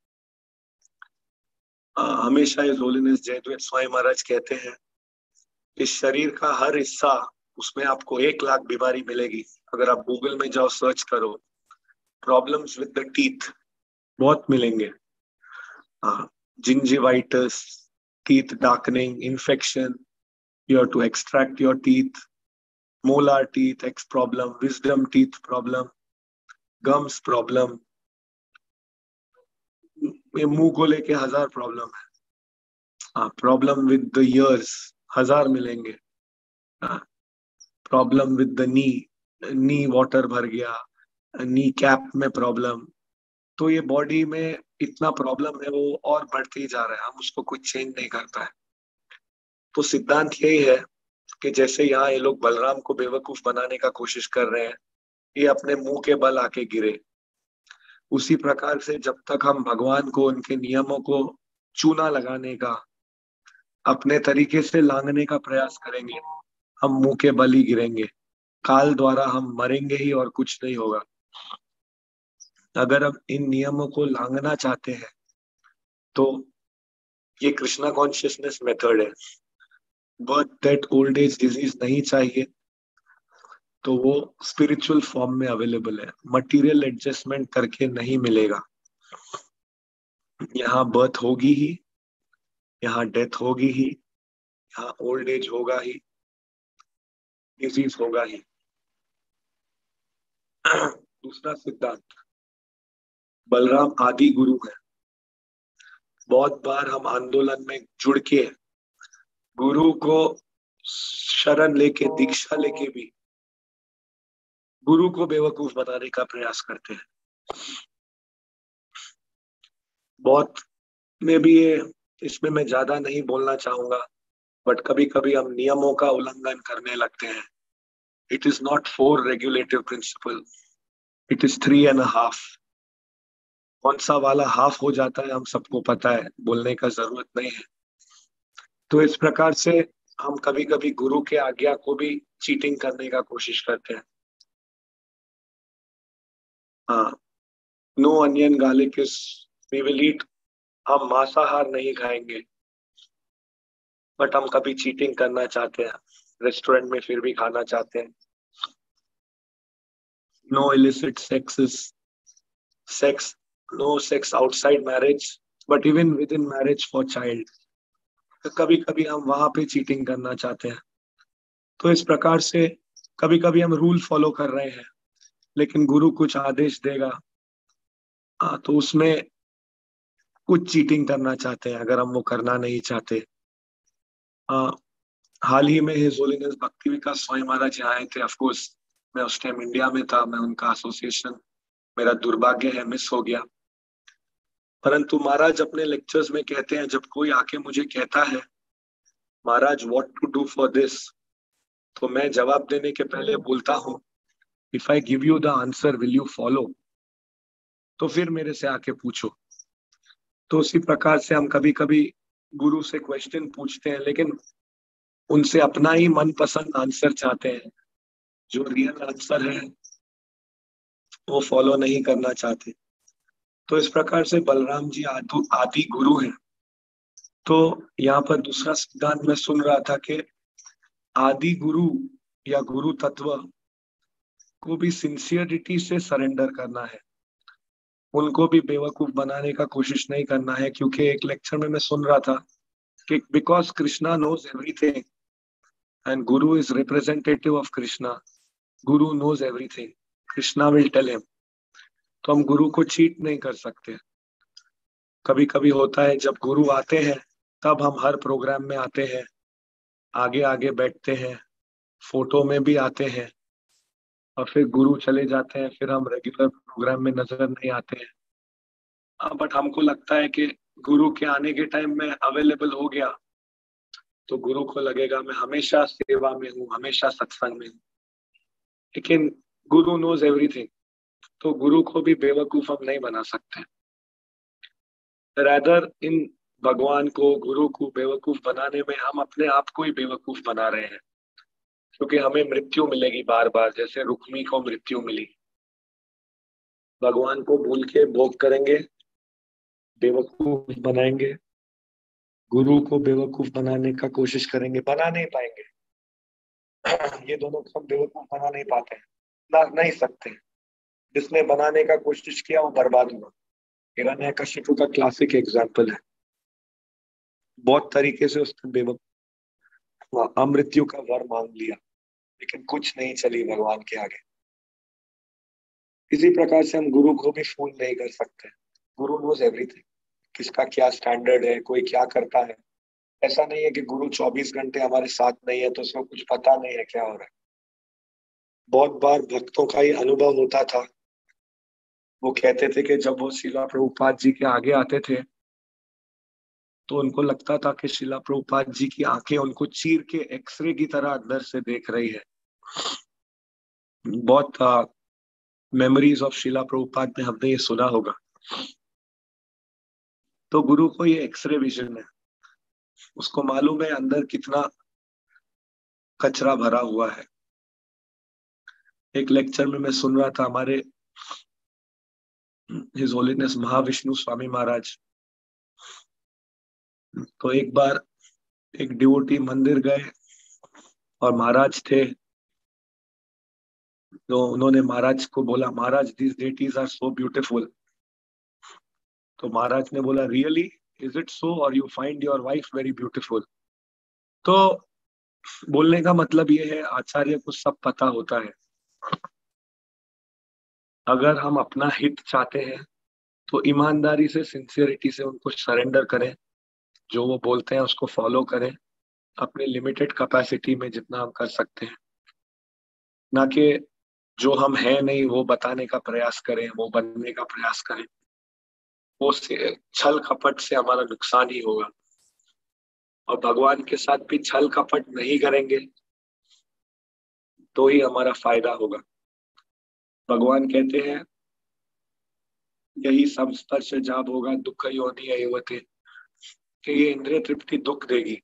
हमेशा इस होलीनेस जयद्वेत स्वामी महाराज कहते हैं इस शरीर का हर हिस्सा, उसमें आपको एक लाख बीमारी मिलेगी। अगर आप गूगल में जाओ, सर्च करो, प्रॉब्लम्स विद द टीथ बहुत मिलेंगे। Gingivitis, teeth darkening, infection, you have to extract your teeth, molar teeth X problem, wisdom teeth problem, gums problem, मुंह को लेके हजार प्रॉब्लम है। हाँ, प्रॉब्लम विद द ईयर्स हजार मिलेंगे। Problem with the knee, knee water भर गया, नी कैप में प्रॉब्लम। तो ये बॉडी में इतना प्रॉब्लम है, वो और बढ़ते ही जा रहा है, हम उसको कुछ चेंज नहीं कर पाए। तो सिद्धांत यही है कि जैसे यहाँ ये लोग बलराम को बेवकूफ बनाने का कोशिश कर रहे हैं, ये अपने मुंह के बल आके गिरे, उसी प्रकार से जब तक हम भगवान को, उनके नियमों को चूना लगाने का, अपने तरीके से लांघने का प्रयास करेंगे, हम मुंह के बल ही गिरेंगे। काल द्वारा हम मरेंगे ही और कुछ नहीं होगा। अगर हम इन नियमों को लांघना चाहते हैं तो ये कृष्णा कॉन्शियसनेस मेथड है। Birth, death, old age, disease नहीं चाहिए तो वो स्पिरिचुअल फॉर्म में अवेलेबल है, मटेरियल एडजस्टमेंट करके नहीं मिलेगा। यहाँ बर्थ होगी ही, यहाँ डेथ होगी ही, यहाँ ओल्ड एज होगा ही, डिजीज होगा ही। दूसरा सिद्धांत, बलराम आदि गुरु है। बहुत बार हम आंदोलन में जुड़ के गुरु को शरण लेके, दीक्षा लेके भी गुरु को बेवकूफ बनाने का प्रयास करते हैं। बहुत में भी ये, इसमें मैं ज्यादा नहीं बोलना चाहूंगा, बट कभी कभी हम नियमों का उल्लंघन करने लगते हैं। It is not four regulative principle, it is three and half. कौन सा वाला हाफ हो जाता है हम सबको पता है, बोलने का जरूरत नहीं है। तो इस प्रकार से हम कभी कभी गुरु के आज्ञा को भी चीटिंग करने का कोशिश करते हैं। हाँ, no onion garlic is we will eat, हम मांसाहार नहीं खाएंगे, बट हम कभी चीटिंग करना चाहते हैं, रेस्टोरेंट में फिर भी खाना चाहते हैं। No illicit sex is sex, no sex outside marriage, but even within marriage for child, तो कभी कभी हम वहां पे चीटिंग करना चाहते हैं। तो इस प्रकार से कभी कभी हम रूल फॉलो कर रहे हैं, लेकिन गुरु कुछ आदेश देगा आ, तो उसमें कुछ चीटिंग करना चाहते हैं, अगर हम वो करना नहीं चाहते। आ, हाल ही में हिज होलीनेस भक्ति विकास स्वामी महाराज यहाँ आए थे। ऑफकोर्स मैं उस टाइम इंडिया में था, मैं उनका एसोसिएशन, मेरा दुर्भाग्य है, मिस हो गया। परंतु महाराज अपने लेक्चर्स में कहते हैं, जब कोई आके मुझे कहता है Maharaj what to do for this, तो मैं जवाब देने के पहले बोलता हूँ if I give you the answer will you follow, तो फिर मेरे से आके पूछो। तो उसी प्रकार से हम कभी कभी गुरु से क्वेश्चन पूछते हैं, लेकिन उनसे अपना ही मनपसंद आंसर चाहते हैं, जो रियल आंसर है वो फॉलो नहीं करना चाहते। तो इस प्रकार से बलराम जी आदि गुरु हैं। तो यहाँ पर दूसरा सिद्धांत मैं सुन रहा था कि आदि गुरु या गुरु तत्व को भी सिंसियरिटी से सरेंडर करना है, उनको भी बेवकूफ बनाने का कोशिश नहीं करना है। क्योंकि एक लेक्चर में मैं सुन रहा था कि because Krishna knows everything and guru is representative of Krishna, guru knows everything, Krishna will tell him. तो हम गुरु को चीट नहीं कर सकते। कभी कभी होता है जब गुरु आते हैं तब हम हर प्रोग्राम में आते हैं, आगे आगे बैठते हैं, फोटो में भी आते हैं, और फिर गुरु चले जाते हैं, फिर हम रेगुलर प्रोग्राम में नजर नहीं आते हैं। बट हमको लगता है कि गुरु के आने के टाइम में अवेलेबल हो गया तो गुरु को लगेगा मैं हमेशा सेवा में हूँ, हमेशा सत्संग में हूँ। लेकिन गुरु नोज एवरीथिंग, तो गुरु को भी बेवकूफ हम नहीं बना सकते। रादर इन भगवान को, गुरु को बेवकूफ बनाने में हम अपने आप को ही बेवकूफ बना रहे हैं, क्योंकि हमें मृत्यु मिलेगी बार बार, जैसे रुक्मी को मृत्यु मिली। भगवान को भूल के भोग करेंगे, बेवकूफ बनाएंगे, गुरु को बेवकूफ बनाने का कोशिश करेंगे, बना नहीं पाएंगे। ये दोनों को हम बेवकूफ बना नहीं पाते हैं, ना नहीं सकते। जिसने बनाने का कोशिश किया वो बर्बाद हुआ। हिरण्यकशिपु का क्लासिक एग्जाम्पल है। बहुत तरीके से उसने बेवकूफ अमृत्यु का वर मांग लिया, लेकिन कुछ नहीं चली भगवान के आगे। इसी प्रकार से हम गुरु को भी फूल नहीं कर सकते। गुरु नोज एवरीथिंग, किसका क्या स्टैंडर्ड है, कोई क्या करता है। ऐसा नहीं है कि गुरु चौबीस घंटे हमारे साथ नहीं है तो उसको कुछ पता नहीं है क्या हो रहा है। बहुत बार भक्तों का ही अनुभव होता था, वो कहते थे कि जब वो शिला प्रभुपाद जी के आगे आते थे तो उनको लगता था कि शिला प्रभुपाद जी की आंखें उनको चीर के एक्सरे की तरह अंदर से देख रही है। बहुत मेमोरीज ऑफ शिला प्रभुपाद में हमने ये सुना होगा। तो गुरु को ये एक्सरे विजन है, उसको मालूम है अंदर कितना कचरा भरा हुआ है। एक लेक्चर में मैं सुन रहा था, हमारे हिज होलीनेस महाविष्णु स्वामी महाराज, तो एक बार एक डिवोटी मंदिर गए और महाराज थे, तो उन्होंने महाराज को बोला, Maharaj this deities are so beautiful. तो महाराज ने बोला, रियली इज इट सो, और you find your wife very beautiful. तो बोलने का मतलब ये है, आचार्य को सब पता होता है। अगर हम अपना हित चाहते हैं तो ईमानदारी से, सिंसियरिटी से उनको सरेंडर करें, जो वो बोलते हैं उसको फॉलो करें, अपने लिमिटेड कैपेसिटी में जितना हम कर सकते हैं, ना कि जो हम हैं नहीं वो बताने का प्रयास करें, वो बनने का प्रयास करें। वो छल कपट से हमारा नुकसान ही होगा। और भगवान के साथ भी छल कपट नहीं करेंगे तो ही हमारा फायदा होगा। भगवान कहते हैं, यही संस्पर्श जाब होगा दुख योनि अयवते, कि ये इंद्रिय तृप्ति दुख देगी।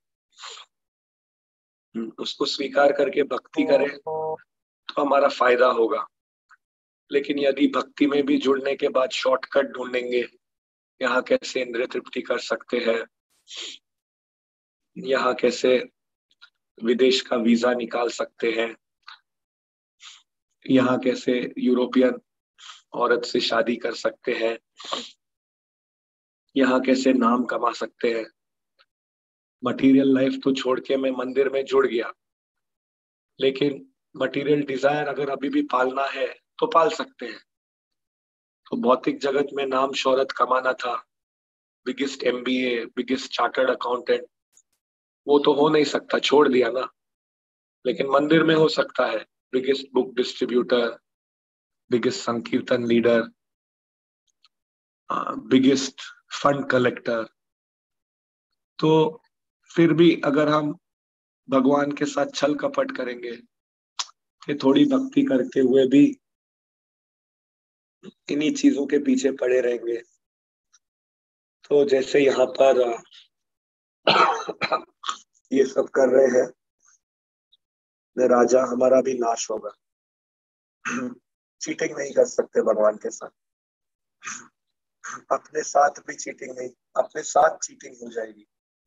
उसको स्वीकार करके भक्ति करें तो हमारा फायदा होगा। लेकिन यदि भक्ति में भी जुड़ने के बाद शॉर्टकट ढूंढेंगे, यहाँ कैसे इंद्रिय तृप्ति कर सकते हैं, यहाँ कैसे विदेश का वीजा निकाल सकते हैं, यहाँ कैसे यूरोपियन औरत से शादी कर सकते हैं, यहाँ कैसे नाम कमा सकते हैं। मटेरियल लाइफ तो छोड़ के मैं मंदिर में जुड़ गया, लेकिन मटेरियल डिजायर अगर अभी भी पालना है तो पाल सकते हैं। तो भौतिक जगत में नाम शोहरत कमाना था, biggest MBA, biggest chartered accountant, वो तो हो नहीं सकता, छोड़ दिया ना। लेकिन मंदिर में हो सकता है, biggest book distributor, biggest sankirtan leader, biggest fund collector. तो फिर भी अगर हम भगवान के साथ छल कपट करेंगे कि थोड़ी भक्ति करते हुए भी इन्हीं चीजों के पीछे पड़े रहेंगे, तो जैसे यहाँ पर ये सब कर रहे हैं, राजा हमारा भी नाश होगा। चीटिंग नहीं कर सकते भगवान के साथ, अपने साथ भी चीटिंग नहीं, अपने साथ चीटिंग हो जाएगी।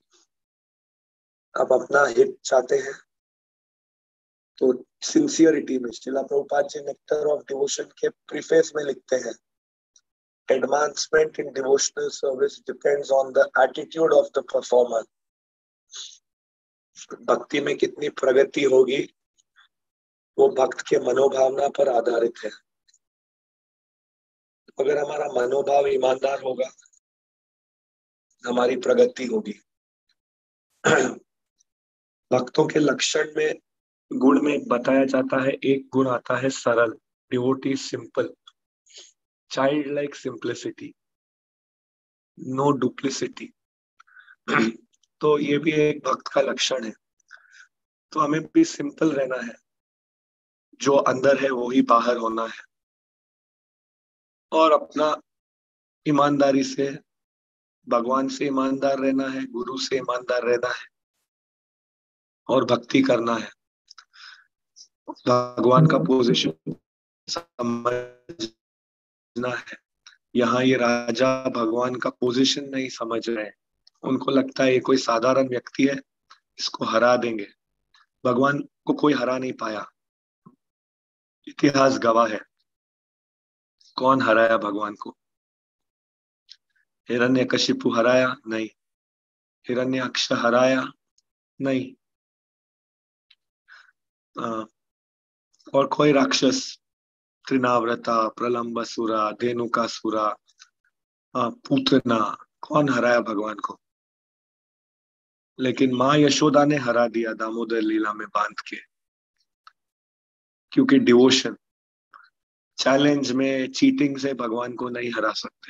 अब अपना हित चाहते हैं तो सिंसियरिटी में, Srila Prabhupada ji nectar of devotion के प्रीफेस में लिखते हैं, advancement in devotional service depends on the attitude of the performer. भक्ति में कितनी प्रगति होगी वो भक्त के मनोभावना पर आधारित है। अगर हमारा मनोभाव ईमानदार होगा हमारी प्रगति होगी। भक्तों के लक्षण में, गुण में बताया जाता है, एक गुण आता है सरल, devotee simple, child like simplicity, no duplicity. तो ये भी एक भक्त का लक्षण है। तो हमें भी सिंपल रहना है, जो अंदर है वो ही बाहर होना है, और अपना ईमानदारी से, भगवान से ईमानदार रहना है, गुरु से ईमानदार रहना है, और भक्ति करना है। भगवान का पोजीशन समझना है। यहाँ ये राजा भगवान का पोजीशन नहीं समझ रहे हैं। उनको लगता है ये कोई साधारण व्यक्ति है, इसको हरा देंगे। भगवान को कोई हरा नहीं पाया, इतिहास गवाह है। कौन हराया भगवान को? हिरण्यकशिपु हराया? नहीं। हिरण्याक्ष हराया? नहीं। आ, और कोई राक्षस, त्रिनाव्रता, प्रलंबसुरा, धेनुकासुरा, पूतना, कौन हराया भगवान को? लेकिन माँ यशोदा ने हरा दिया दामोदर लीला में बांध के, क्योंकि डिवोशन। चैलेंज में, चीटिंग से भगवान को नहीं हरा सकते।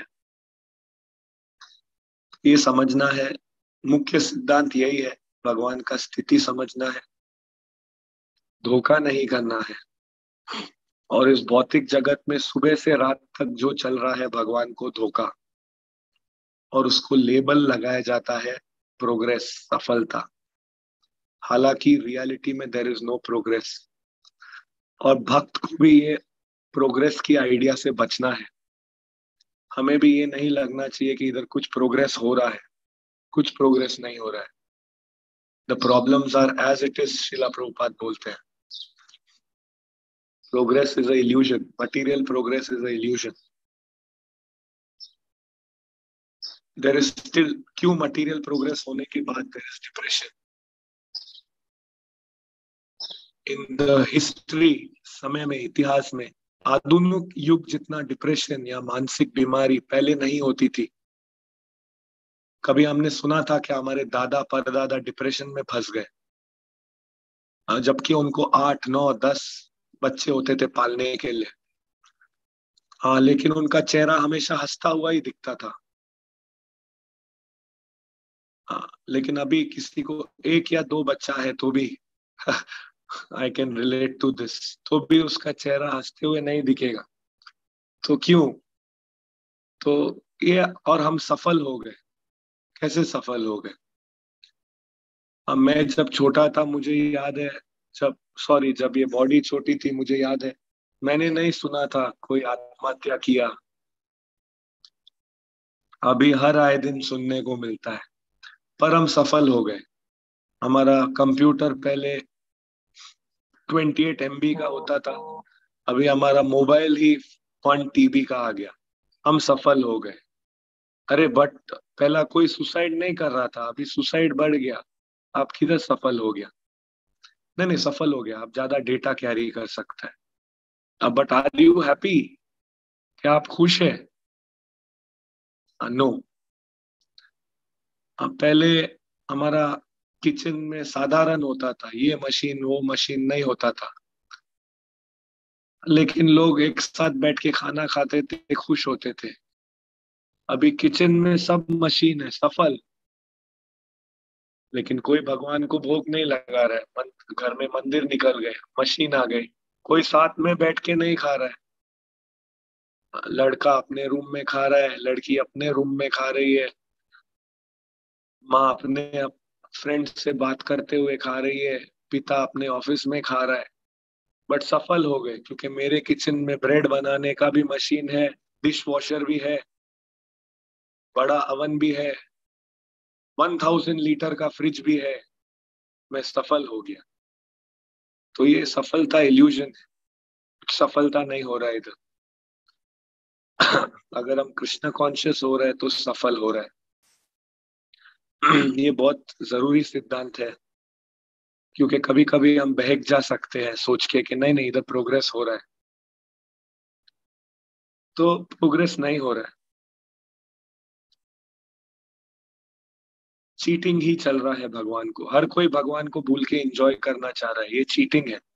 ये समझना है, मुख्य सिद्धांत यही है। भगवान का स्थिति समझना है, धोखा नहीं करना है। और इस भौतिक जगत में सुबह से रात तक जो चल रहा है भगवान को धोखा, और उसको लेबल लगाया जाता है प्रोग्रेस, सफलता। हालांकि रियलिटी में देयर इज नो प्रोग्रेस। और भक्त को भी ये प्रोग्रेस की आइडिया से बचना है। हमें भी ये नहीं लगना चाहिए कि इधर कुछ प्रोग्रेस हो रहा है, कुछ प्रोग्रेस नहीं हो रहा है। The problems are as it is, Srila Prabhupada बोलते हैं। Progress is a illusion, material progress is a illusion. There is still, क्यों मटीरियल प्रोग्रेस होने के बाद there is depression? In the history, समय में, इतिहास में, आधुनिक युग जितना डिप्रेशन या मानसिक बीमारी पहले नहीं होती थी। कभी हमने सुना था कि हमारे दादा परदादा डिप्रेशन में फंस गए, जबकि उनको आठ नौ दस बच्चे होते थे पालने के लिए। हाँ, लेकिन उनका चेहरा हमेशा हंसता हुआ ही दिखता था। हाँ, लेकिन अभी किसी को एक या दो बच्चा है तो भी I can relate to this, तो भी उसका चेहरा हंसते हुए नहीं दिखेगा। तो क्यों? तो ये, और हम सफल हो गए। कैसे सफल हो गए? अब मैं जब छोटा था, मुझे याद है, जब सॉरी जब ये बॉडी छोटी थी, मुझे याद है मैंने नहीं सुना था कोई आत्महत्या किया। अभी हर आए दिन सुनने को मिलता है। पर हम सफल हो गए। हमारा कंप्यूटर पहले अट्ठाईस एमबी का होता था, अभी हमारा मोबाइल ही वन टीबी का आ गया। हम सफल हो गए। अरे बट पहला कोई सुसाइड नहीं कर रहा था, अभी सुसाइड बढ़ गया। आप किधर सफल हो गया? नहीं नहीं, सफल हो गया, आप ज्यादा डेटा कैरी कर सकते हैं। अब बट आर यू हैप्पी? क्या आप खुश है? नो। अब पहले हमारा किचन में साधारण होता था, ये मशीन वो मशीन नहीं होता था, लेकिन लोग एक साथ बैठ के खाना खाते थे, खुश होते थे। अभी किचन में सब मशीन है, सफल, लेकिन कोई भगवान को भोग नहीं लगा रहा है। घर में मंदिर निकल गए, मशीन आ गई, कोई साथ में बैठ के नहीं खा रहा है। लड़का अपने रूम में खा रहा है, लड़की अपने रूम में खा रही है, माँ अपने फ्रेंड से बात करते हुए खा रही है, पिता अपने ऑफिस में खा रहा है। बट सफल हो गए, क्योंकि मेरे किचन में ब्रेड बनाने का भी मशीन है, डिश वॉशर भी है, बड़ा अवन भी है, वन थाउजेंड लीटर का फ्रिज भी है। मैं सफल हो गया। तो ये सफलता इल्यूजन है, कुछ सफलता नहीं हो रहा है इधर। अगर हम कृष्ण कॉन्शियस हो रहे हैं तो सफल हो रहा है। ये बहुत जरूरी सिद्धांत है, क्योंकि कभी कभी हम बहक जा सकते हैं सोच के कि नहीं नहीं इधर प्रोग्रेस हो रहा है, तो प्रोग्रेस नहीं हो रहा है। चीटिंग ही चल रहा है भगवान को। हर कोई भगवान को भूल के एंजॉय करना चाह रहा है, ये चीटिंग है।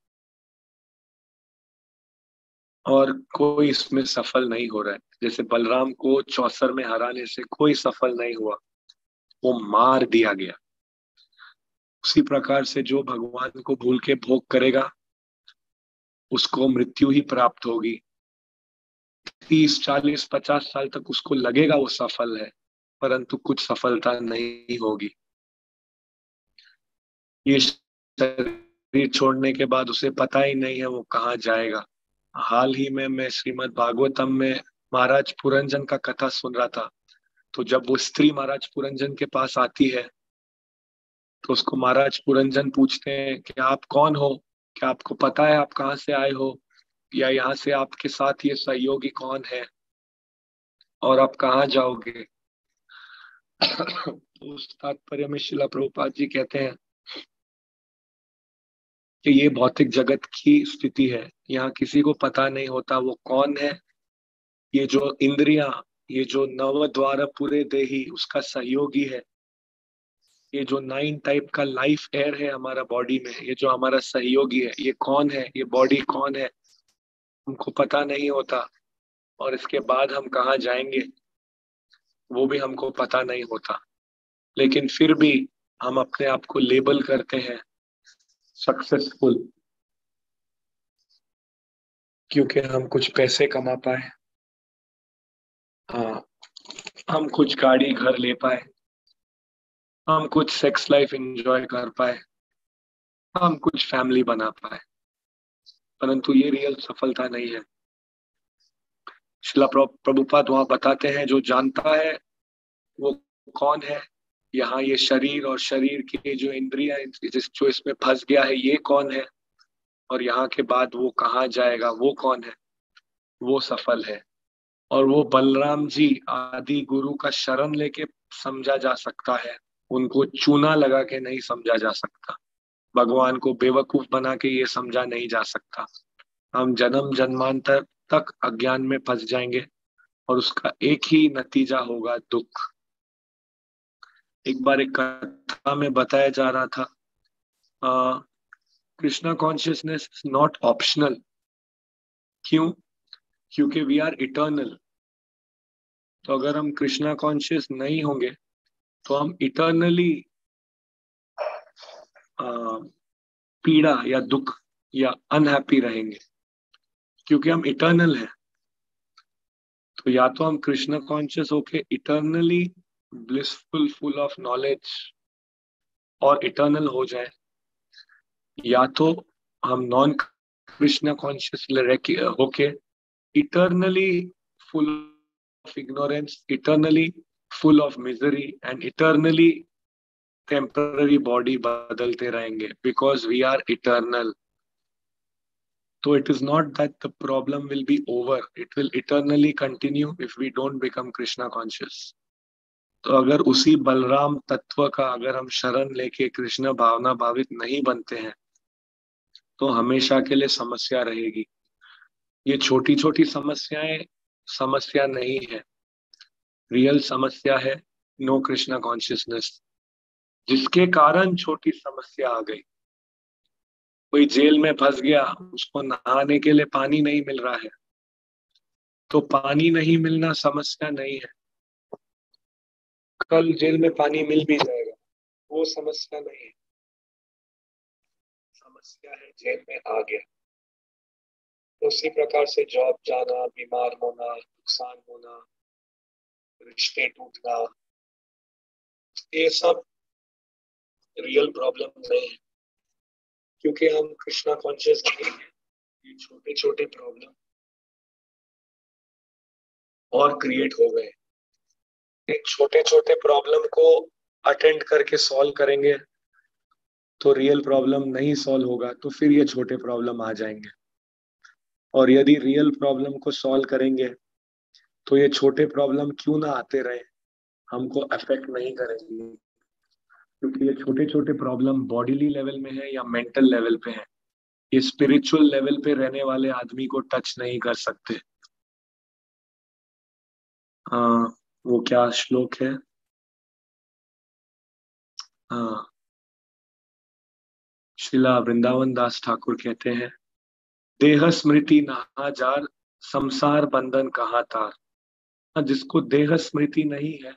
और कोई इसमें सफल नहीं हो रहा है। जैसे बलराम को चौसर में हराने से कोई सफल नहीं हुआ, वो मार दिया गया। उसी प्रकार से जो भगवान को भूल के भोग करेगा उसको मृत्यु ही प्राप्त होगी। तीस चालीस पचास साल तक उसको लगेगा वो सफल है, परंतु कुछ सफलता नहीं होगी। ये शरीर छोड़ने के बाद उसे पता ही नहीं है वो कहाँ जाएगा। हाल ही में मैं श्रीमद् भागवतम में महाराज पुरंजन का कथा सुन रहा था। तो जब वो स्त्री महाराज पुरंजन के पास आती है तो उसको महाराज पुरंजन पूछते हैं कि आप कौन हो, क्या आपको पता है आप कहाँ से आए हो, या यहाँ से आपके साथ ये सहयोगी कौन है, और आप कहाँ जाओगे। उस तात्पर्य में शिला प्रभुपाद जी कहते हैं कि ये भौतिक जगत की स्थिति है, यहाँ किसी को पता नहीं होता वो कौन है। ये जो इंद्रियां, ये जो नव द्वार पूरे देही उसका सहयोगी है। ये जो नाइन टाइप का लाइफ एयर है हमारा बॉडी में, ये जो हमारा सहयोगी है, ये कौन है, ये बॉडी कौन है, हमको पता नहीं होता। और इसके बाद हम कहाँ जाएंगे वो भी हमको पता नहीं होता। लेकिन फिर भी हम अपने आप को लेबल करते हैं सक्सेसफुल, क्योंकि हम कुछ पैसे कमा पाए, हाँ, हम कुछ गाड़ी घर ले पाए, हम कुछ सेक्स लाइफ एंजॉय कर पाए, हम कुछ फैमिली बना पाए, परंतु ये रियल सफलता नहीं है। शिला प्रभुपाद वहां बताते हैं जो जानता है वो कौन है, यहाँ ये शरीर और शरीर के जो इंद्रियां जो इसमें फंस गया है ये कौन है, और यहाँ के बाद वो कहाँ जाएगा वो कौन है, वो सफल है। और वो बलराम जी आदि गुरु का शरण लेके समझा जा सकता है, उनको चूना लगा के नहीं समझा जा सकता। भगवान को बेवकूफ बना के ये समझा नहीं जा सकता। हम जन्म जन्मांतर तक अज्ञान में फंस जाएंगे और उसका एक ही नतीजा होगा दुख। एक बार एक कथा में बताया जा रहा था, Krishna consciousness is not optional. क्यों? क्योंकि वी आर इटर्नल। तो अगर हम कृष्णा कॉन्शियस नहीं होंगे तो हम इटर्नली पीड़ा या दुख या अनहैप्पी रहेंगे, क्योंकि हम इटर्नल हैं। तो या तो हम कृष्णा कॉन्शियस होके eternally blissful, full of knowledge और इटर्नल हो जाए, या तो हम नॉन कृष्णा कॉन्शियस होके eternally full of ignorance, eternally full of misery and eternally temporary body बदलते रहेंगे, बिकॉज वी आर इटर्नल। तो it is not that the problem will be over, it will eternally continue if we don't become Krishna conscious. तो अगर उसी बलराम तत्व का अगर हम शरण लेके कृष्ण भावना भावित नहीं बनते हैं तो हमेशा के लिए समस्या रहेगी। ये छोटी छोटी समस्याएं समस्या नहीं है, रियल समस्या है नो कृष्णा कॉन्शियसनेस, जिसके कारण छोटी समस्या आ गई। कोई जेल में फंस गया, उसको नहाने के लिए पानी नहीं मिल रहा है, तो पानी नहीं मिलना समस्या नहीं है, कल जेल में पानी मिल भी जाएगा, वो समस्या नहीं है। समस्या है जेल में आ गया। तो उसी प्रकार से जॉब जाना, बीमार होना, नुकसान होना, रिश्ते टूटना, ये सब रियल प्रॉब्लम नहीं है, क्योंकि हम कृष्णा कॉन्शियस नहीं है। ये छोटे छोटे प्रॉब्लम और क्रिएट हो गए। एक छोटे छोटे प्रॉब्लम को अटेंड करके सॉल्व करेंगे तो रियल प्रॉब्लम नहीं सॉल्व होगा, तो फिर ये छोटे प्रॉब्लम आ जाएंगे। और यदि रियल प्रॉब्लम को सॉल्व करेंगे तो ये छोटे प्रॉब्लम क्यों ना आते रहे, हमको अफेक्ट नहीं करेंगे, क्योंकि ये छोटे छोटे प्रॉब्लम बॉडीली लेवल में है या मेंटल लेवल पे है। ये स्पिरिचुअल लेवल पे रहने वाले आदमी को टच नहीं कर सकते। आ, वो क्या श्लोक है, हाँ, शिला वृंदावन दास ठाकुर कहते हैं, देह स्मृति नहा जार, संसार बंधन कहाँ तार। हाँ, जिसको देह स्मृति नहीं है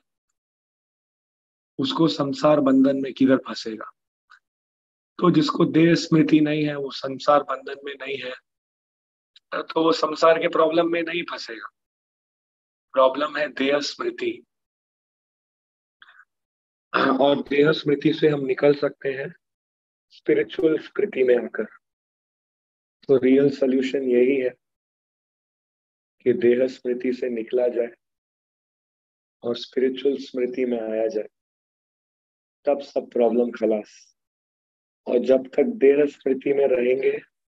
उसको संसार बंधन में किधर फंसेगा। तो जिसको देह स्मृति नहीं है, वो संसार बंधन में नहीं है, तो वो संसार के प्रॉब्लम में नहीं फंसेगा। प्रॉब्लम है देह स्मृति, और देह स्मृति से हम निकल सकते हैं स्पिरिचुअल स्मृति में आकर। तो रियल सॉल्यूशन यही है कि देह स्मृति से निकला जाए और स्पिरिचुअल स्मृति में आया जाए, तब सब प्रॉब्लम खलास। और जब तक देह स्मृति में रहेंगे,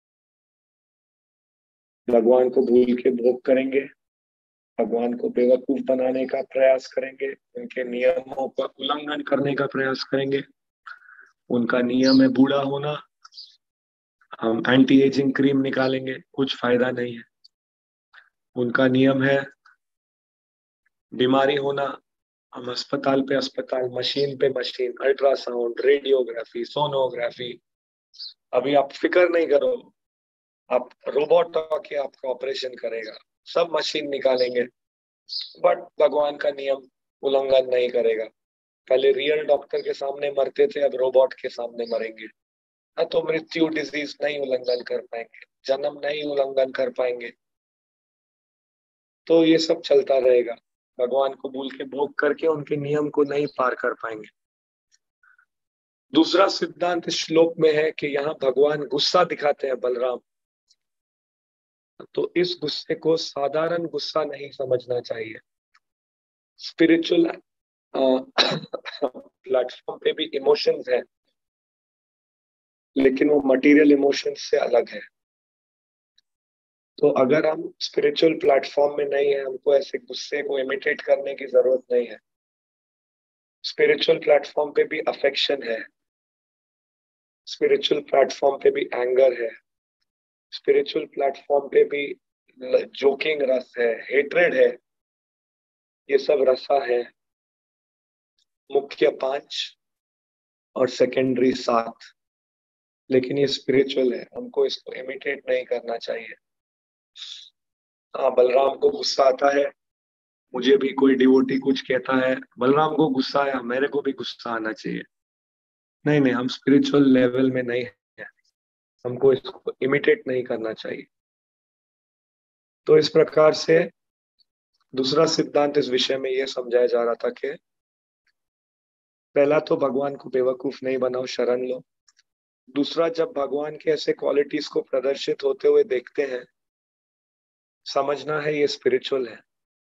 भगवान को भूल के भोग करेंगे, भगवान को बेवकूफ बनाने का प्रयास करेंगे, उनके नियमों का उल्लंघन करने का प्रयास करेंगे। उनका नियम है बूढ़ा होना, हम एंटी एजिंग क्रीम निकालेंगे, कुछ फायदा नहीं है। उनका नियम है बीमारी होना, हम अस्पताल पे अस्पताल, मशीन पे मशीन, अल्ट्रासाउंड, रेडियोग्राफी, सोनोग्राफी। अभी आप फिक्र नहीं करो, आप रोबोट आके आपका ऑपरेशन करेगा, सब मशीन निकालेंगे, बट भगवान का नियम उल्लंघन नहीं करेगा। पहले रियल डॉक्टर के सामने मरते थे, अब रोबोट के सामने मरेंगे। तो मृत्यु डिजीज नहीं उल्लंघन कर पाएंगे, जन्म नहीं उल्लंघन कर पाएंगे। तो ये सब चलता रहेगा, भगवान को भूल के भोग करके उनके नियम को नहीं पार कर पाएंगे। दूसरा सिद्धांत इस श्लोक में है कि यहाँ भगवान गुस्सा दिखाते हैं बलराम, तो इस गुस्से को साधारण गुस्सा नहीं समझना चाहिए। स्पिरिचुअल प्लेटफॉर्म पे भी इमोशंस हैं, लेकिन वो मटेरियल इमोशंस से अलग है। तो अगर हम स्पिरिचुअल प्लेटफॉर्म में नहीं है, हमको ऐसे गुस्से को इमिटेट करने की जरूरत नहीं है। स्पिरिचुअल प्लेटफॉर्म पे भी अफेक्शन है, स्पिरिचुअल प्लेटफॉर्म पे भी एंगर है, स्पिरिचुअल प्लेटफॉर्म पे भी जोकिंग रस है, हेट्रेड है, ये सब रसा है। मुख्य पांच और सेकेंडरी सात, लेकिन ये स्पिरिचुअल है, हमको इसको इमिटेट नहीं करना चाहिए। हाँ, बलराम को गुस्सा आता है, मुझे भी कोई डिवोटी कुछ कहता है, बलराम को गुस्सा आया, मेरे को भी गुस्सा आना चाहिए। नहीं नहीं, हम स्पिरिचुअल लेवल में नहीं है, हमको इसको इमिटेट नहीं करना चाहिए। तो इस प्रकार से दूसरा सिद्धांत इस विषय में यह समझाया जा रहा था कि पहला तो भगवान को बेवकूफ नहीं बनाओ, शरण लो। दूसरा, जब भगवान के ऐसे क्वालिटीज को प्रदर्शित होते हुए देखते हैं, समझना है ये स्पिरिचुअल है।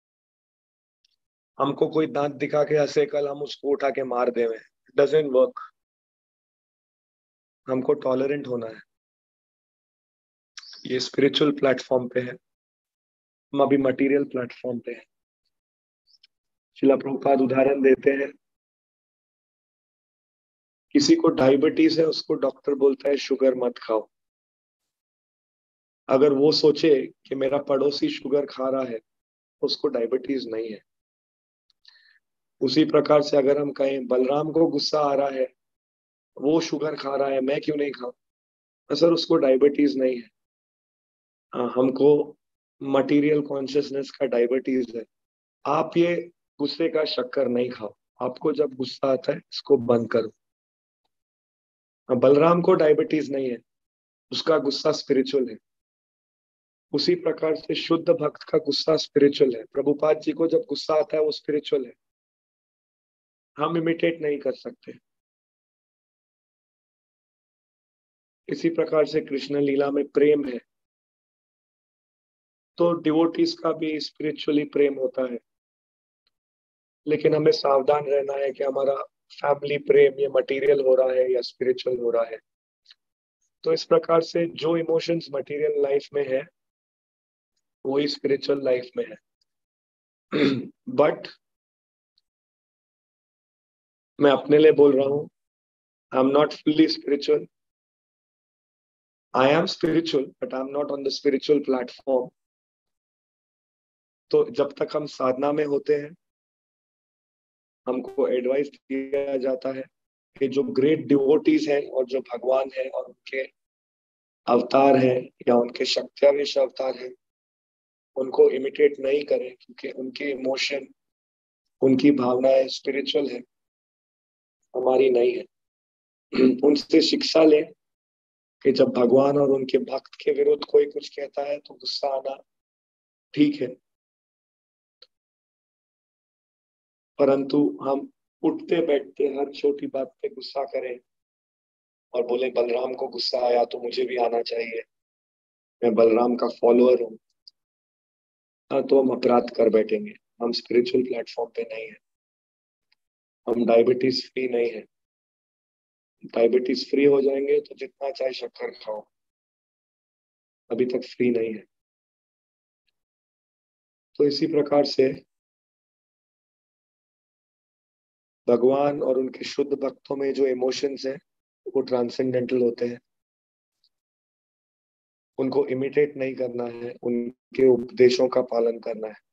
हमको कोई दांत दिखा के हंसे, कल हम उसको उठा के मार देवे, डजंट वर्क। हमको टॉलरेंट होना है, ये स्पिरिचुअल प्लेटफॉर्म पे है, हम अभी मटेरियल प्लेटफॉर्म पे है। शिला प्रभुपाद उदाहरण देते हैं, किसी को डायबिटीज है, उसको डॉक्टर बोलता है शुगर मत खाओ। अगर वो सोचे कि मेरा पड़ोसी शुगर खा रहा है, उसको डायबिटीज नहीं है। उसी प्रकार से अगर हम कहें बलराम को गुस्सा आ रहा है, वो शुगर खा रहा है, मैं क्यों नहीं खाऊं, तो सर उसको डायबिटीज नहीं है। आ, हमको मटेरियल कॉन्शियसनेस का डायबिटीज है। आप ये गुस्से का शक्कर नहीं खाओ, आपको जब गुस्सा आता है इसको बंद करो। बलराम को डायबिटीज नहीं है, उसका गुस्सा स्पिरिचुअल है। उसी प्रकार से शुद्ध भक्त का गुस्सा स्पिरिचुअल है। प्रभुपाद जी को जब गुस्सा आता है वो स्पिरिचुअल है, हम इमिटेट नहीं कर सकते। इसी प्रकार से कृष्ण लीला में प्रेम है, तो डिवोटीज का भी स्पिरिचुअली प्रेम होता है, लेकिन हमें सावधान रहना है कि हमारा फैमिली प्रेम ये मटेरियल हो रहा है या स्पिरिचुअल हो रहा है। तो इस प्रकार से जो इमोशंस मटेरियल लाइफ में है वही स्पिरिचुअल लाइफ में है। बट मैं अपने लिए बोल रहा हूं, I am not fully spiritual, I am spiritual but I am not on the spiritual platform. तो जब तक हम साधना में होते हैं, हमको एडवाइस दिया जाता है कि जो ग्रेट डिवोटीज हैं और जो भगवान है और उनके अवतार हैं या उनके शक्त्यावेश अवतार हैं, उनको इमिटेट नहीं करें, क्योंकि उनके इमोशन, उनकी भावनाएं स्पिरिचुअल है, हमारी नहीं है। उनसे शिक्षा लें कि जब भगवान और उनके भक्त के विरुद्ध कोई कुछ कहता है तो गुस्सा आना ठीक है, परंतु हम उठते बैठते हर छोटी बात पे गुस्सा करें और बोले बलराम को गुस्सा आया तो मुझे भी आना चाहिए, मैं बलराम का फॉलोअर हूँ, तो हम अपराध कर बैठेंगे। हम स्पिरिचुअल प्लेटफॉर्म पे नहीं है, हम डायबिटीज फ्री नहीं है। डायबिटीज फ्री हो जाएंगे तो जितना चाहे शक्कर खाओ, अभी तक फ्री नहीं है। तो इसी प्रकार से भगवान और उनके शुद्ध भक्तों में जो इमोशंस हैं वो ट्रांसेंडेंटल होते हैं, उनको इमिटेट नहीं करना है, उनके उपदेशों का पालन करना है।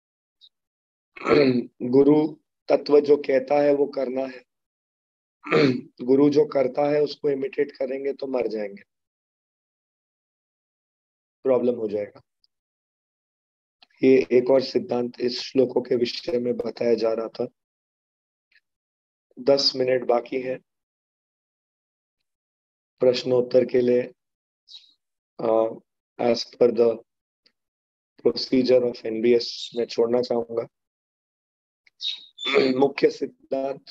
गुरु तत्व जो कहता है वो करना है, गुरु जो करता है उसको इमिटेट करेंगे तो मर जाएंगे, प्रॉब्लम हो जाएगा। ये एक और सिद्धांत इस श्लोकों के विषय में बताया जा रहा था। दस मिनट बाकी है प्रश्नोत्तर के लिए। As per the procedure of NBS मैं छोड़ना चाहूंगा। मुख्य सिद्धांत,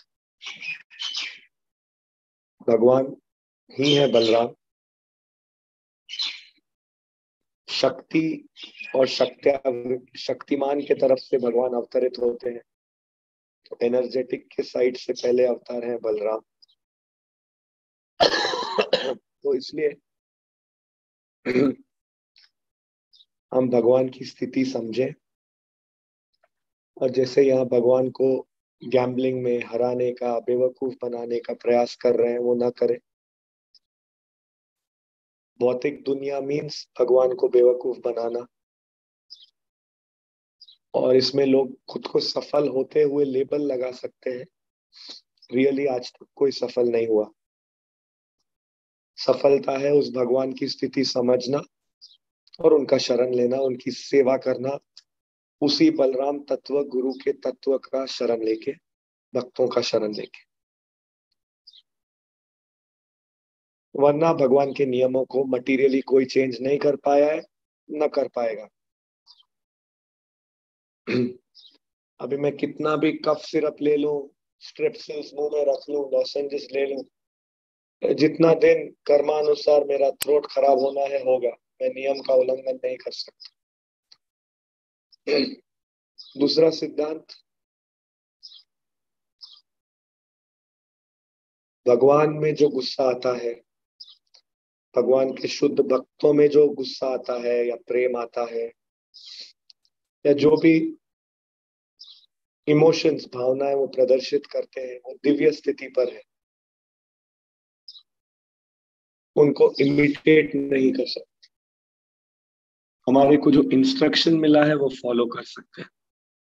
भगवान ही है बलराम। शक्ति और शक्त्या शक्तिमान के तरफ से भगवान अवतरित होते हैं, तो एनर्जेटिक के साइड से पहले अवतार है बलराम। तो इसलिए हम भगवान की स्थिति समझें, और जैसे यहाँ भगवान को गैम्बलिंग में हराने का, बेवकूफ बनाने का प्रयास कर रहे हैं, वो ना करें। भौतिक दुनिया मीन्स भगवान को बेवकूफ बनाना, और इसमें लोग खुद को सफल होते हुए लेबल लगा सकते हैं। रियली आज तक कोई सफल नहीं हुआ। सफलता है उस भगवान की स्थिति समझना और उनका शरण लेना, उनकी सेवा करना, उसी बलराम तत्व गुरु के तत्व का शरण लेके, भक्तों का शरण लेके। वरना भगवान के नियमों को मटीरियली कोई चेंज नहीं कर पाया है, न कर पाएगा। अभी मैं कितना भी कफ सिरप ले लूं, स्ट्रेप्सिल्स मुंह में रख लूं, लॉसेंजेस ले लूं, जितना दिन कर्मानुसार मेरा थ्रोट खराब होना है होगा, मैं नियम का उल्लंघन नहीं कर सकता। दूसरा सिद्धांत, भगवान में जो गुस्सा आता है, भगवान के शुद्ध भक्तों में जो गुस्सा आता है या प्रेम आता है या जो भी इमोशंस, भावनाएं वो प्रदर्शित करते हैं, वो दिव्य स्थिति पर है, उनको इमिटेट नहीं कर सकते। हमारे को जो इंस्ट्रक्शन मिला है वो फॉलो कर सकते हैं।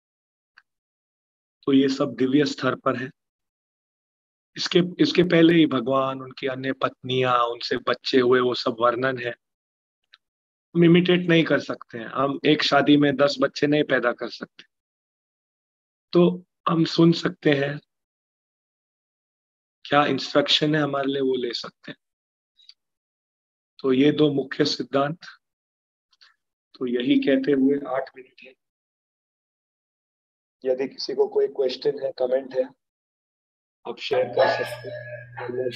तो ये सब दिव्य स्तर पर है। इसके इसके पहले ही भगवान, उनकी अन्य पत्नियां, उनसे बच्चे हुए, वो सब वर्णन है। हम इमिटेट नहीं कर सकते हैं। हम एक शादी में दस बच्चे नहीं पैदा कर सकते, तो हम सुन सकते हैं क्या इंस्ट्रक्शन है हमारे लिए, वो ले सकते हैं। तो ये दो मुख्य सिद्धांत। तो यही कहते हुए आठ मिनट है। यदि किसी को कोई क्वेश्चन है, कमेंट है, आप शेयर कर सकते हैं।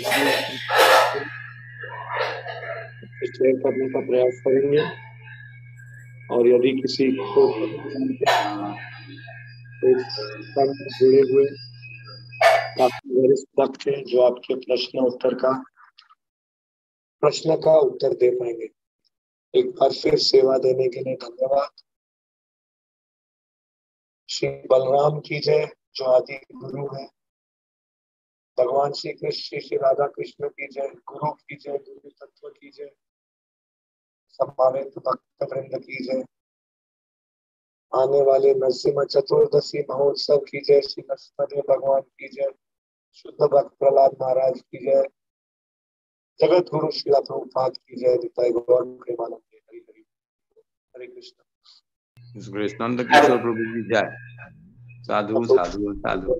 शेयर करने का प्रयास करेंगे। और यदि किसी को जुड़े हुए काफी वरिष्ठ वक्त हैं जो आपके प्रश्न उत्तर का प्रश्न का उत्तर दे पाएंगे। एक बार फिर सेवा देने के लिए धन्यवाद। श्री बलराम की जय, जो आदि गुरु है। भगवान श्री कृष्ण, श्री श्री राधा कृष्ण की जय, गुरु की जय, गुरु तत्व की जय, सम्मानित भक्त वृंद की जय, आने वाले नरसिम्हा चतुर्दशी महोत्सव की जय, श्री नरसिम्हा भगवान की जय। शुद्ध भक्त प्रहलाद महाराज की जय, जगत गुरु श्रीला प्रभुपाद की जय, निताय गौर प्रेमानंद। हरि हरि हरे Krishna. His Grace Nanda Kishore Prabhu की जय। साधु साधु साधु।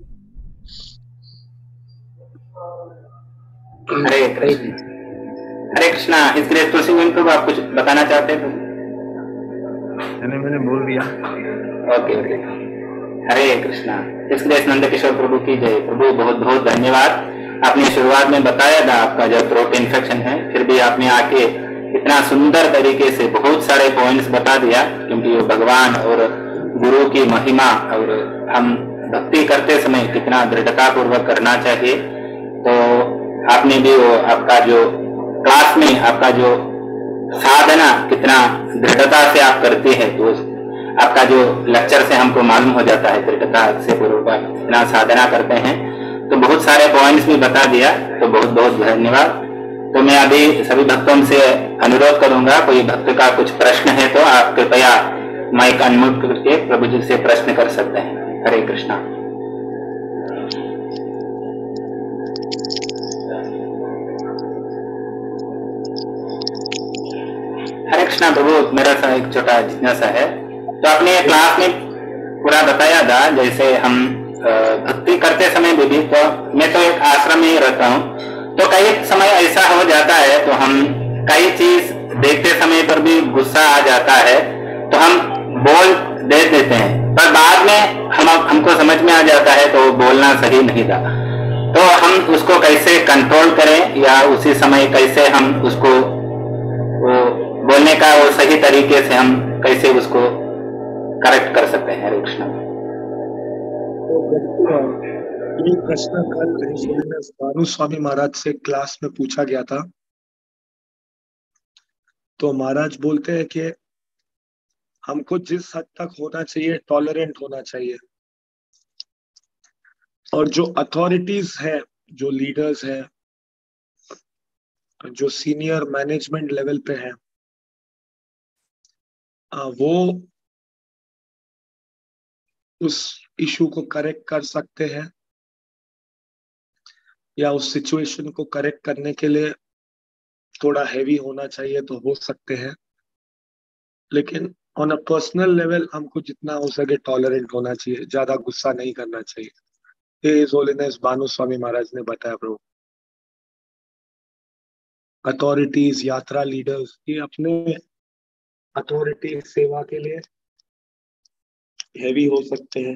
हरे कृष्ण। हरे कृष्णा। हिज ग्रेस तुलसी गोविंद प्रभु, आप कुछ बताना चाहते हैं? मैंने मैंने बोल दिया। Okay okay. Hare Krishna. His grace Nand Kishore Prabhu की जय। प्रभु बहुत बहुत धन्यवाद। आपने शुरुआत में बताया था आपका जो थ्रोट इन्फेक्शन है, फिर भी आपने आके इतना सुंदर तरीके से बहुत सारे पॉइंट्स बता दिया, क्योंकि वो भगवान और गुरु की महिमा और हम भक्ति करते समय कितना दृढ़ता पूर्वक करना चाहिए। तो आपने भी वो आपका जो क्लास में आपका जो साधना कितना दृढ़ता से आप करते हैं, तो आपका जो लेक्चर से हमको मालूम हो जाता है दृढ़ता से पूर्वक कितना साधना करते हैं। तो बहुत सारे पॉइंट्स भी बता दिया, तो बहुत बहुत धन्यवाद। तो मैं अभी सभी भक्तों से अनुरोध करूंगा, कोई भक्त का कुछ प्रश्न है तो आप कृपया माइक अनम्यूट करके प्रभु जी से प्रश्न कर सकते हैं। हरे कृष्णा। हरे कृष्णा प्रभु, मेरा सा एक छोटा जिज्ञासा है। तो आपने क्लास में पूरा बताया था, जैसे हम भक्ति करते समय भी, तो मैं तो एक आश्रम में रहता हूँ, तो कई समय ऐसा हो जाता है तो हम कई चीज देखते समय पर भी गुस्सा आ जाता है, तो हम बोल दे देते हैं, पर बाद में हम हमको समझ में आ जाता है तो बोलना सही नहीं था। तो हम उसको कैसे कंट्रोल करें, या उसी समय कैसे हम उसको वो बोलने का वो सही तरीके से हम कैसे उसको करेक्ट कर सकते हैं? हरे कृष्ण। ये प्रश्न कल भानु स्वामी महाराज से क्लास में पूछा गया था। तो महाराज बोलते हैं कि हमको जिस हद तक होना चाहिए टॉलरेंट होना चाहिए, और जो अथॉरिटीज है, जो लीडर्स है, जो सीनियर मैनेजमेंट लेवल पे है, वो उस इशू को करेक्ट कर सकते हैं, या उस सिचुएशन को करेक्ट करने के लिए थोड़ा हैवी होना चाहिए तो हो सकते हैं। लेकिन ऑन अ पर्सनल लेवल हमको जितना हो सके टॉलरेंट होना चाहिए, ज्यादा गुस्सा नहीं करना चाहिए। हिज होलीनेस भानु स्वामी महाराज ने बताया प्रभु। अथॉरिटीज, यात्रा लीडर्स, ये अपने अथॉरिटी सेवा के लिए हैवी हो सकते हैं,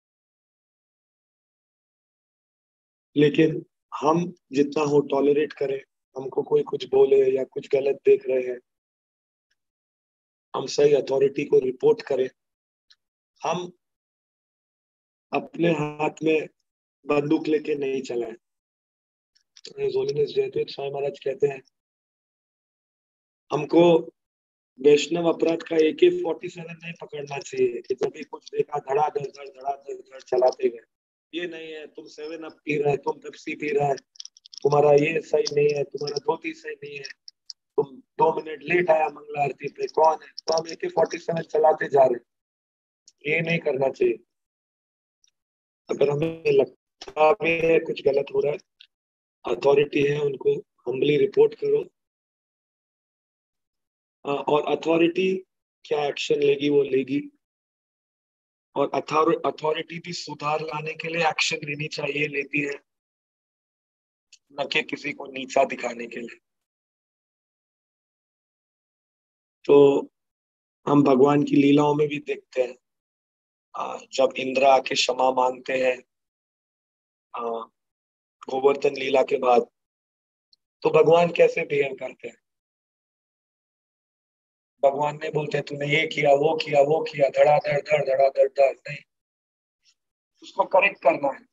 लेकिन हम जितना हो टॉलरेट करें। हमको कोई कुछ बोले या कुछ गलत देख रहे हैं, हम सही अथॉरिटी को रिपोर्ट करें। हम अपने हाथ में बंदूक लेके नहीं चलाएं। जयतीर्थ स्वामी महाराज कहते हैं हमको वैष्णव अपराध का ए के फोर्टी सेवन नहीं पकड़ना चाहिए कि जब भी कुछ देखा धड़ाधड़ धड़ धड़ाधड़ धड़ चलाते गए। ये नहीं है तुम सेवन अप पी रहे, तुम पेप्सी पी रहे, तुम्हारा ये सही नहीं है, तुम्हारा धोती सही नहीं है, तुम दो मिनट लेट आया मंगला आरती पे, कौन है? तो हम ए के फोर्टी सेवन चलाते जा रहे। ये नहीं करना चाहिए। अगर हमें लगता भी है कुछ गलत हो रहा है, अथॉरिटी है उनको हम्बली रिपोर्ट करो, और अथॉरिटी क्या एक्शन लेगी वो लेगी। और अथॉरिटी भी सुधार लाने के लिए एक्शन लेनी चाहिए, लेती है, न कि किसी को नीचा दिखाने के लिए। तो हम भगवान की लीलाओं में भी देखते हैं, जब इंद्र आके क्षमा मांगते हैं गोवर्धन लीला के बाद, तो भगवान कैसे बिहेव करते हैं। भगवान नहीं बोलते तूने ये किया वो किया वो किया धड़ाधड़ धड़ धड़ाधड़ धड़, नहीं, उसको करेक्ट करना है।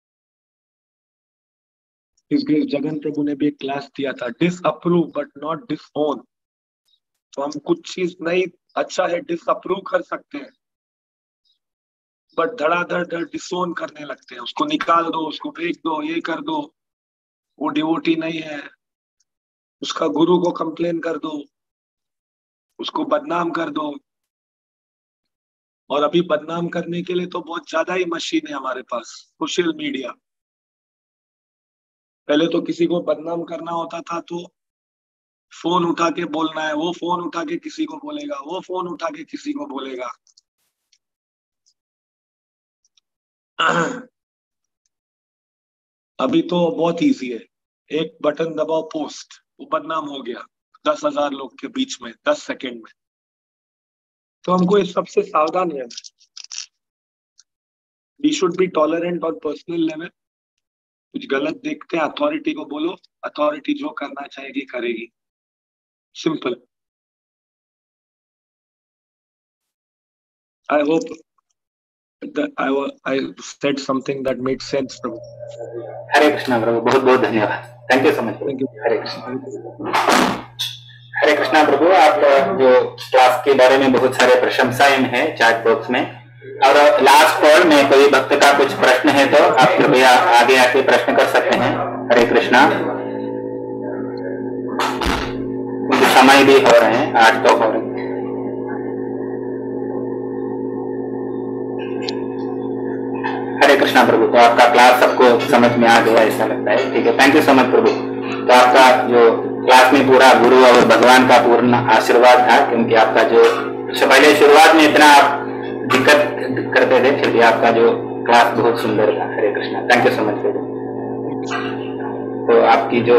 इसलिए जगन प्रभु ने भी एक क्लास दिया था, डिसअप्रूव बट नॉट डिसओन। तो हम कुछ चीज नहीं अच्छा है डिसअप्रूव कर सकते हैं, बट धड़ाधड़ धड़ डिसोन करने लगते हैं, उसको निकाल दो, उसको फेंक दो, ये कर दो, वो डिवोटी नहीं है, उसका गुरु को कंप्लेन कर दो, उसको बदनाम कर दो। और अभी बदनाम करने के लिए तो बहुत ज्यादा ही मशीन है हमारे पास, सोशल मीडिया। पहले तो किसी को बदनाम करना होता था तो फोन उठा के बोलना है, वो फोन उठा के किसी को बोलेगा, वो फोन उठा के किसी को बोलेगा। अभी तो बहुत इजी है, एक बटन दबाओ, पोस्ट, वो बदनाम हो गया दस हजार लोग के बीच में दस सेकंड में। तो हमको इस सबसे सावधान रहना है। We should be tolerant on personal level. कुछ गलत देखते हैं, अथॉरिटी को बोलो, अथॉरिटी जो करना चाहेगी करेगी, simple. I hope I I said something that made sense, प्रभु। हरे कृष्णा प्रभु, बहुत बहुत धन्यवाद, thank you so much. Thank you. Hare Krishna. Hare Krishna प्रभु, आप जो क्लास के बारे में बहुत सारे प्रशंसाएं हैं चैट बॉक्स में, और लास्ट कॉल में कोई भक्त का कुछ प्रश्न है तो आप कृपया आगे आके प्रश्न कर सकते हैं। हरे कृष्णा। समय भी हो रहे हैं, आठ तो हो रहे हैं। हरे कृष्णा प्रभु, तो आपका क्लास सबको समझ में आ गया ऐसा लगता है, ठीक है, थैंक यू सो मच प्रभु। तो आपका जो क्लास में पूरा गुरु और भगवान का पूर्ण आशीर्वाद था, क्योंकि आपका जो पहले शुरुआत में इतना आप दिक्कत करते थे, फिर भी आपका जो क्लास बहुत सुंदर था। Hare Krishna, thank you so much प्रभु। तो आपकी जो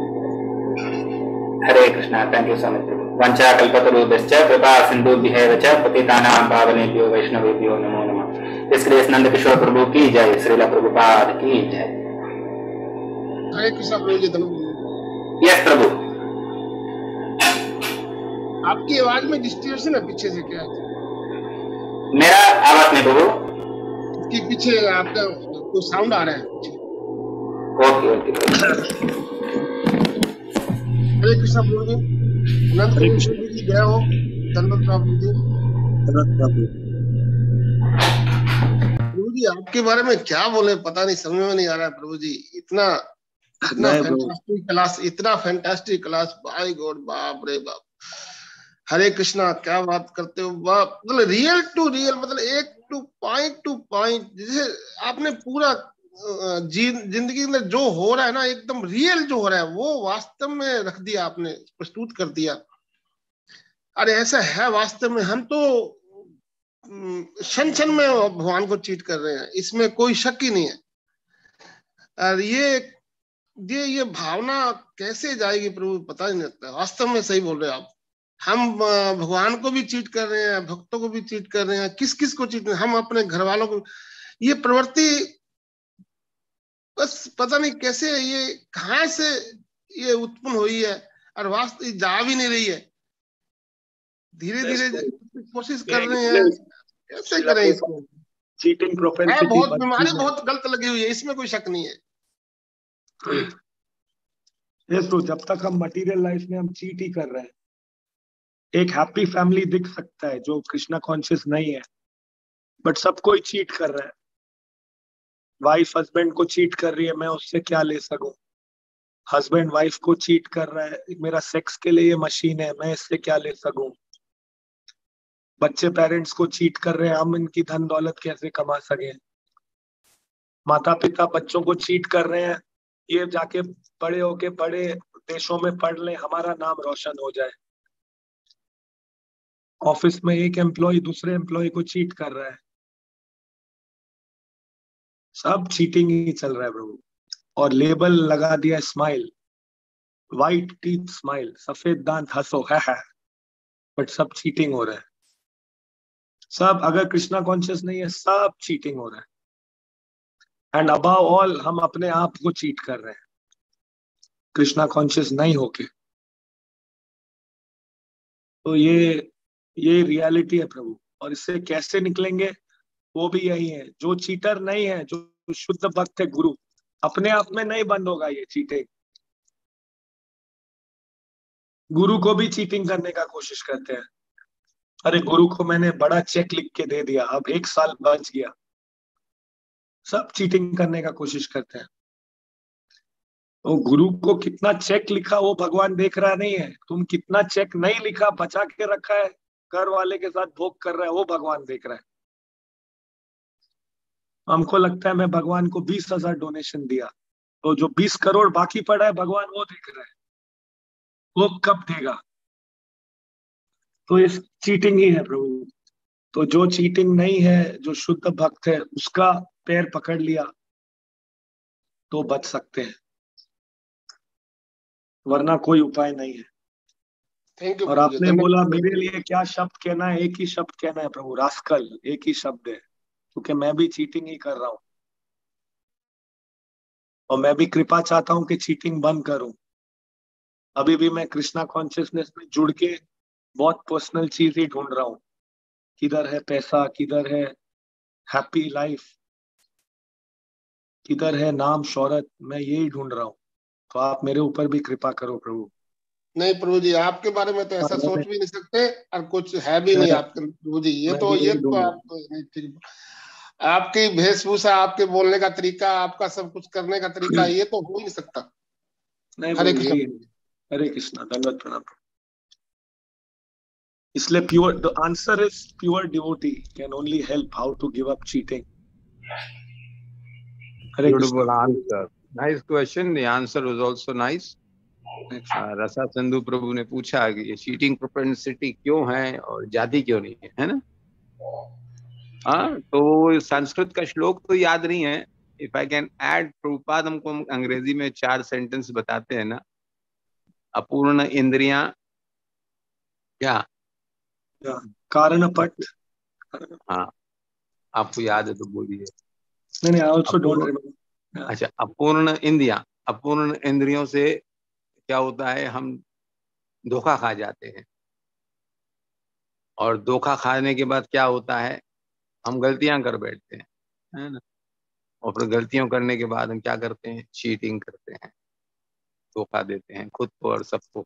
Hare Krishna, thank you so much प्रभु। वंचा कल्पतरुभ्यश्च कृपा सिन्धुभ्यैव च पतितानां पावनेभ्यो वैष्णवेभ्यो नमो नमः। श्री नंद किशोर प्रभु की जय, श्रीला प्रभुपाद की जय। हरे कृष्णा प्रभु जी। यस प्रभु। आपकी आवाज में डिस्टर्शन है पीछे से क्या? मेरा आवाज में प्रभु कि पीछे आपका कोई साउंड आ रहा है। Okay okay. हरे कृष्णा प्रभु जी। नंद किशोर जी जय हो। धन्यवाद प्रभु जी। प्रभु जी आपके बारे में क्या बोले पता नहीं, समझ में नहीं आ रहा है प्रभु जी। इतना इतना फैंटास्टिक क्लास, इतना फैंटास्टिक क्लास, बाय गॉड, बाप रे बाप। हरे कृष्णा, क्या बात करते हो बाप, मतलब रियल टू रियल, मतलब एक टू पॉइंट टू पॉइंट, जैसे आपने पूरा जिंदगी में जो हो रहा है ना, एकदम रियल जो हो रहा है वो वास्तव में रख दिया आपने, प्रस्तुत कर दिया। अरे ऐसा है वास्तव में, हम तो क्षण क्षण में भगवान को चीट कर रहे हैं, इसमें कोई शक ही नहीं है। और ये ये ये भावना कैसे जाएगी प्रभु पता नहीं लगता। वास्तव में सही बोल रहे हैं आप, हम भगवान को भी चीट कर रहे हैं, भक्तों को भी चीट कर रहे हैं, किस किस को चीट कर रहे हैं, हम अपने घर वालों को। ये प्रवृत्ति बस पता नहीं कैसे, ये कहाँ से ये उत्पन्न हुई है, और वास्तव जा भी नहीं रही है। धीरे धीरे कोशिश कर रहे हैं, कैसे करें इसको। चीटिंग प्रोपेंसिटी बहुत बीमारी बहुत गलत लगी हुई है, इसमें कोई शक नहीं है। ये तो जब तक हम मटेरियल लाइफ में हम चीट ही कर रहे हैं, एक हैप्पी फैमिली दिख सकता है जो कृष्णा कॉन्शियस नहीं है, बट सब कोई चीट कर रहा है। वाइफ हस्बैंड को चीट कर रही है, मैं उससे क्या ले सकूं। हस्बैंड वाइफ को चीट कर रहा है, मेरा सेक्स के लिए ये मशीन है, मैं इससे क्या ले सकूं। बच्चे पेरेंट्स को चीट कर रहे हैं, हम इनकी धन दौलत कैसे कमा सके। माता पिता बच्चों को चीट कर रहे हैं, ये जाके बड़े होके बड़े देशों में पढ़ ले, हमारा नाम रोशन हो जाए। ऑफिस में एक एम्प्लॉय दूसरे एम्प्लॉय को चीट कर रहा है, सब चीटिंग ही चल रहा है प्रभु। और लेबल लगा दिया स्माइल, वाइट टीथ स्माइल, सफेद दांत हंसो है, है। बट सब चीटिंग हो रहा है सब। अगर कृष्णा कॉन्शियस नहीं है, सब चीटिंग हो रहा है। एंड अबव ऑल हम अपने आप को चीट कर रहे हैं कृष्णा कॉन्शियस नहीं होके। तो ये ये रियलिटी है प्रभु, और इससे कैसे निकलेंगे वो भी यही है। जो चीटर नहीं है, जो शुद्ध भक्त है गुरु, अपने आप में नहीं बंद होगा ये चीटिंग। गुरु को भी चीटिंग करने का कोशिश करते हैं। अरे गुरु को मैंने बड़ा चेक लिख के दे दिया, अब एक साल बच गया। सब चीटिंग करने का कोशिश करते हैं। तो गुरु को कितना चेक लिखा वो भगवान देख रहा नहीं है, तुम कितना चेक नहीं लिखा बचा के रखा है, घर वाले के साथ भोग कर रहा है, वो भगवान देख रहा है। हमको लगता है मैं भगवान को बीस हजार डोनेशन दिया, तो जो बीस करोड़ बाकी पड़ा है भगवान वो देख रहा है, वो कब देगा? तो ये चीटिंग ही है प्रभु। तो जो चीटिंग नहीं है, जो शुद्ध भक्त है, उसका पैर पकड़ लिया तो बच सकते हैं, वरना कोई उपाय नहीं है। Thank you. और आपने बोला मेरे लिए क्या शब्द कहना है, एक ही शब्द कहना है प्रभु, रास्कल, एक ही शब्द है, क्योंकि मैं भी चीटिंग ही कर रहा हूं और मैं भी कृपा चाहता हूं कि चीटिंग बंद करूं। अभी भी मैं कृष्णा कॉन्शियसनेस में जुड़ के बहुत पर्सनल चीज ही ढूंढ रहा हूं, किधर है पैसा, किधर है हैप्पी लाइफ, किधर है नाम शौहरत, मैं यही ढूंढ रहा हूं। तो आप मेरे ऊपर भी कृपा करो प्रभु। नहीं प्रभु जी, आपके बारे में तो ऐसा सोच भी नहीं सकते और कुछ है भी नहीं आपके प्रभु जी। ये तो ये तो आप ठीक, आपकी वेशभूषा, आपके बोलने का तरीका, आपका सब कुछ करने का तरीका, ये तो हो नहीं सकता। हरे कृष्ण। हरे कृष्णा, दंडवत प्रणाम। इसलिए pure, the answer is pure devotee can only help how to give up cheating. Beautiful answer. Nice question. The answer was also nice. रसा चंदू प्रभु ने पूछा कि ये चीटिंग प्रोपेंसिटी क्यों है और जाति क्यों नहीं है, है ना? हाँ, तो संस्कृत का श्लोक तो याद नहीं है। If I can add, Prabhupada हमको अंग्रेजी में चार सेंटेंस बताते हैं ना, अपूर्ण इंद्रियां, क्या कारणपट। हाँ, आपको याद है तो बोलिए। नहीं नहीं, I also don't remember. अच्छा, अपूर्ण इंद्रियां, अपूर्ण इंद्रियों से क्या होता है, हम धोखा खा जाते हैं, और धोखा खाने के बाद क्या होता है, हम गलतियां कर बैठते हैं, है ना? और फिर गलतियों करने के बाद हम क्या करते हैं, चीटिंग करते हैं, धोखा देते हैं खुद को और सबको।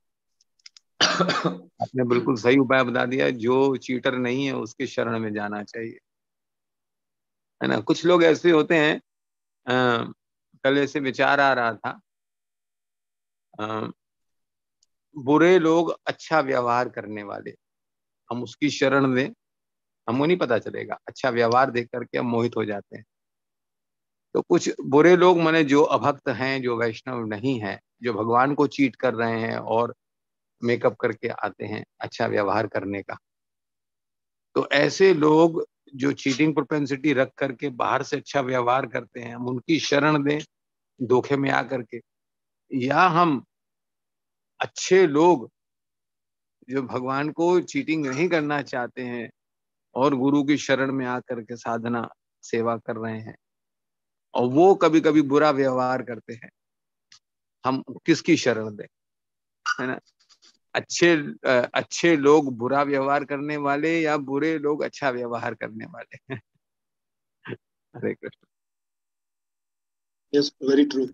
आपने बिल्कुल सही उपाय बता दिया, जो चीटर नहीं है उसके शरण में जाना चाहिए, है ना? कुछ लोग ऐसे होते हैं, आ, कल ऐसे विचार आ रहा था, आ, बुरे लोग अच्छा व्यवहार करने वाले, हम उसकी शरण में, हमको नहीं पता चलेगा, अच्छा व्यवहार देख करके हम मोहित हो जाते हैं। तो कुछ बुरे लोग माने जो अभक्त हैं, जो वैष्णव नहीं है, जो भगवान को चीट कर रहे हैं और मेकअप करके आते हैं अच्छा व्यवहार करने का, तो ऐसे लोग जो चीटिंग प्रोपेंसिटी रख करके बाहर से अच्छा व्यवहार करते हैं, हम उनकी शरण दें धोखे में आकर के, या हम अच्छे लोग जो भगवान को चीटिंग नहीं करना चाहते हैं और गुरु की शरण में आकर के साधना सेवा कर रहे हैं और वो कभी कभी बुरा व्यवहार करते हैं, हम किसकी शरण दें, है ना? अच्छे अच्छे लोग बुरा व्यवहार करने वाले या बुरे लोग अच्छा व्यवहार करने वाले? Hare Krishna. Yes, very true.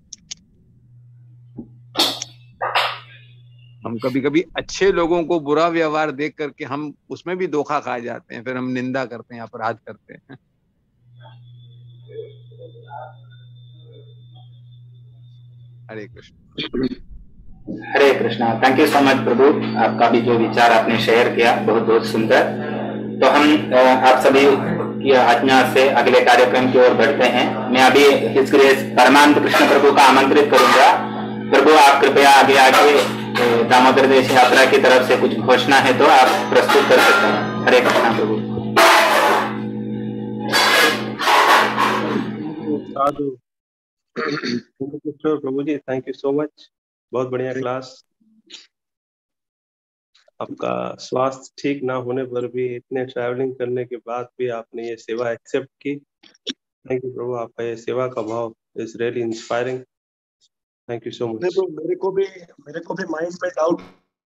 हम कभी कभी अच्छे लोगों को बुरा व्यवहार देख करके हम उसमें भी धोखा खा जाते हैं, फिर हम निंदा करते हैं, अपराध करते हैं। Hare Krishna. Hare Krishna. Thank you so much प्रभु, आपका भी जो विचार आपने शेयर किया बहुत बहुत सुंदर। तो हम आप सभी की आज्ञा से अगले कार्यक्रम की ओर बढ़ते हैं। मैं अभी हिज ग्रेस परमानंद कृष्ण प्रभु का आमंत्रित करूंगा। प्रभु आप कृपया आगे आके दामोदर देश यात्रा की तरफ से कुछ घोषणा है तो आप प्रस्तुत कर सकते हैं। हरे कृष्णा प्रभु। साधु प्रभु जी, थैंक यू सो मच, बहुत बढ़िया क्लास। आपका स्वास्थ्य ठीक ना होने पर भी, इतने ट्रैवलिंग करने के बाद भी आपने ये सेवा एक्सेप्ट की। थैंक यू प्रभु, आपका ये सेवा का भाव is really inspiring. Thank you so much. मेरे को भी मेरे को भी माइंड में डाउट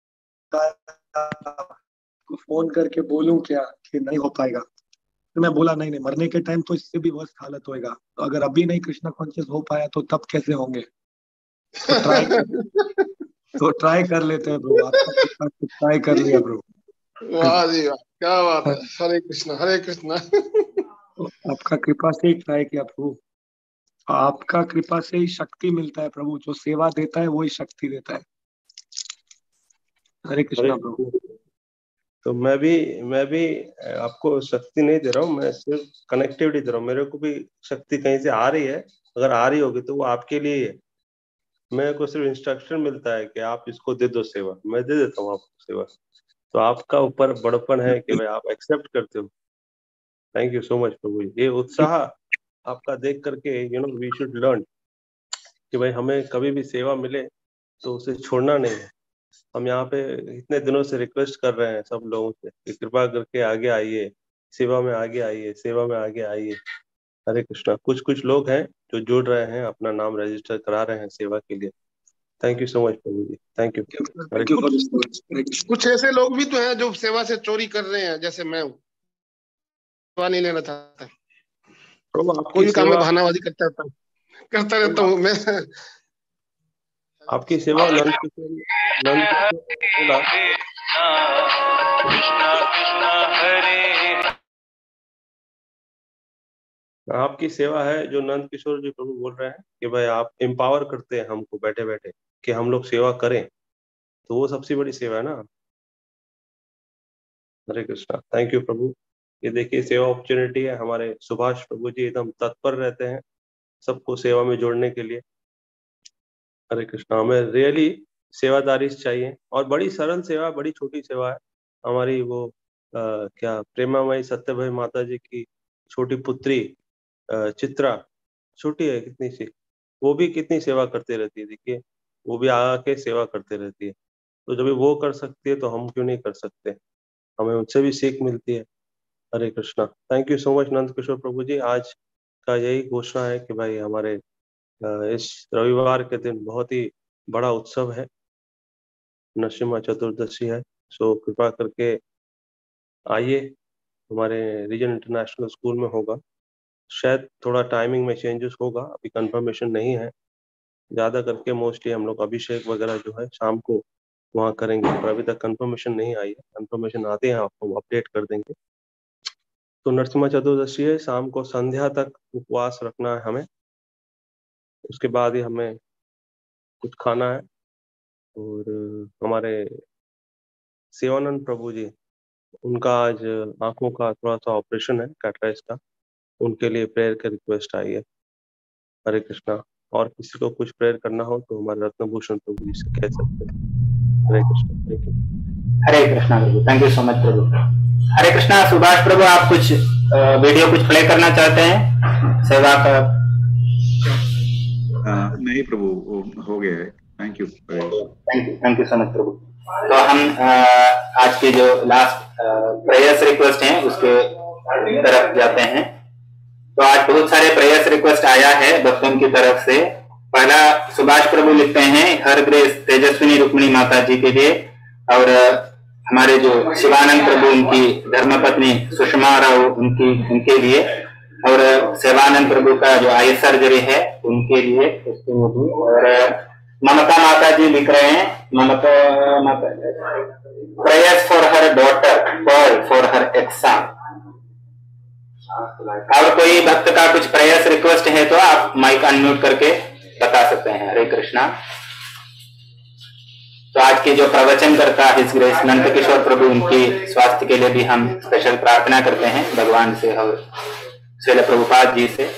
को फोन करके बोलूं क्या कि नहीं हो पाएगा, तो मैं बोला नहीं नहीं, मरने के टाइम तो इससे भी वर्स्ट हालत होएगा, तो अगर अभी नहीं कृष्णा कॉन्शियस हो पाया तो तब कैसे होंगे? तो ट्राई तो ट्राई कर लेते हैं ब्रो, आपका ट्राई कर लिया ब्रो। वाह जी वाह, क्या बात है। हरे कृष्णा हरे कृष्णा। आपका कृपा से ही ट्राई किया प्रभु, आपका कृपा से ही शक्ति मिलता है प्रभु, जो सेवा देता है वही शक्ति देता है। हरे कृष्णा प्रभु। तो मैं भी मैं भी आपको शक्ति नहीं दे रहा हूँ, मैं सिर्फ कनेक्टिविटी दे रहा हूँ। मेरे को भी शक्ति कहीं से आ रही है, अगर आ रही होगी तो वो आपके लिए है। मेरे को सिर्फ इंस्ट्रक्शन मिलता है कि आप इसको दे दो सेवा, मैं दे देता हूँ आपको सेवा। तो आपका ऊपर बड़पन है कि भाई आप एक्सेप्ट करते हो। थैंक यू सो मच प्रभु। ये उत्साह आपका देख करके you know we should learn कि भाई हमें कभी भी सेवा मिले तो उसे छोड़ना नहीं है। हम यहाँ पे इतने दिनों से रिक्वेस्ट कर रहे हैं सब लोगों से कि कृपा करके आगे आइए, सेवा में आगे आइए, सेवा में आगे आइए। हरे कृष्णा। कुछ कुछ लोग हैं जो जुड़ रहे हैं, अपना नाम रजिस्टर करा रहे हैं सेवा के लिए। थैंक यू सो मच प्रभु जी। Thank you. कुछ, कुछ ऐसे लोग भी तो हैं जो सेवा से चोरी कर रहे हैं, जैसे मैं हूँ, सेवा नहीं लेना चाहता, कोई भी काम में बहानाबाजी करता रहता हूँ करता रहता हूँ मैं। आपकी सेवा नंद किशोर नंद किशोर आपकी सेवा है जो नंद किशोर जी प्रभु बोल रहे हैं कि भाई आप एम्पावर करते हैं हमको बैठे बैठे कि हम लोग सेवा करें, तो वो सबसे बड़ी सेवा है ना। हरे कृष्णा। थैंक यू प्रभु। ये देखिए सेवा अपॉर्चुनिटी है। हमारे सुभाष प्रभु जी एकदम तत्पर रहते हैं सबको सेवा में जोड़ने के लिए। हरे कृष्णा। हमें रियली सेवादारी चाहिए और बड़ी सरल सेवा, बड़ी छोटी सेवा है हमारी। वो आ, क्या प्रेमामयी सत्यभाई माता जी की छोटी पुत्री आ, चित्रा, छोटी है कितनी सी, वो भी कितनी सेवा करती रहती है। देखिए वो भी आके सेवा करते रहती है। तो जब वो कर सकती है तो हम क्यों नहीं कर सकते, हमें उनसे भी सीख मिलती है। Hare Krishna. Thank you so much Nand Kishore Prabhu ji. आज का यही घोषणा है कि भाई हमारे इस रविवार के दिन बहुत ही बड़ा उत्सव है, नरसिम्हा चतुर्दशी है। सो कृपा करके आइए, हमारे रीजन इंटरनेशनल स्कूल में होगा। शायद थोड़ा टाइमिंग में चेंजेस होगा, अभी कंफर्मेशन नहीं है। ज्यादा करके मोस्टली हम लोग अभिषेक वगैरह जो है शाम को वहाँ करेंगे, पर अभी तक कंफर्मेशन नहीं आई है। कंफर्मेशन आते हैं आपको अपडेट कर देंगे। तो नरसिम्हा चतुर्दशी है, शाम को संध्या तक उपवास रखना है हमें। उसके बाद ही हमें कुछ खाना है। और हमारे सेवानंद प्रभु जी, उनका आज आंखों का थोड़ा सा ऑपरेशन है कैटरेक्ट का, उनके लिए प्रेयर की रिक्वेस्ट आई है। हरे कृष्णा। और किसी को कुछ प्रेयर करना हो तो हमारे रत्नभूषण प्रभु जी से कह सकते हैं। हरे कृष्णा। Thank you. हरे कृष्णा प्रभु। थैंक यू सो मच प्रभु। हरे कृष्णा। सुभाष प्रभु आप कुछ वीडियो कुछ प्ले करना चाहते हैं सेवा का? आ, नहीं प्रभु, हो गया है। Thank you. Thank you thank you so much प्रभु। तो हम आ, आज के जो लास्ट प्रेयर्स रिक्वेस्ट हैं उसके तरफ जाते हैं। तो आज बहुत सारे प्रेयर्स रिक्वेस्ट आया है भक्तों की तरफ से। पहला सुभाष प्रभु लिखते हैं हर ग्रेस तेजस्विनी रुक्मिणी माता जी के लिए, और हमारे जो शिवानंद प्रभु उनकी धर्मपत्नी सुषमा राव उनकी उनके लिए, और सेवानंद प्रभु का जो आई सर्जरी है उनके लिए, उसके लिए भी। और ममता माता जी लिख रहे हैं, Mamata Mata prayers for her daughter Pearl for her exam. और कोई भक्त का कुछ प्रेयर्स रिक्वेस्ट है तो आप माइक अनम्यूट करके बता सकते हैं। हरे कृष्णा। तो आज की जो प्रवचन करता है हिज ग्रेस नंद किशोर प्रभु, उनकी स्वास्थ्य के लिए भी हम स्पेशल प्रार्थना करते हैं भगवान से और श्रील प्रभुपाद जी से।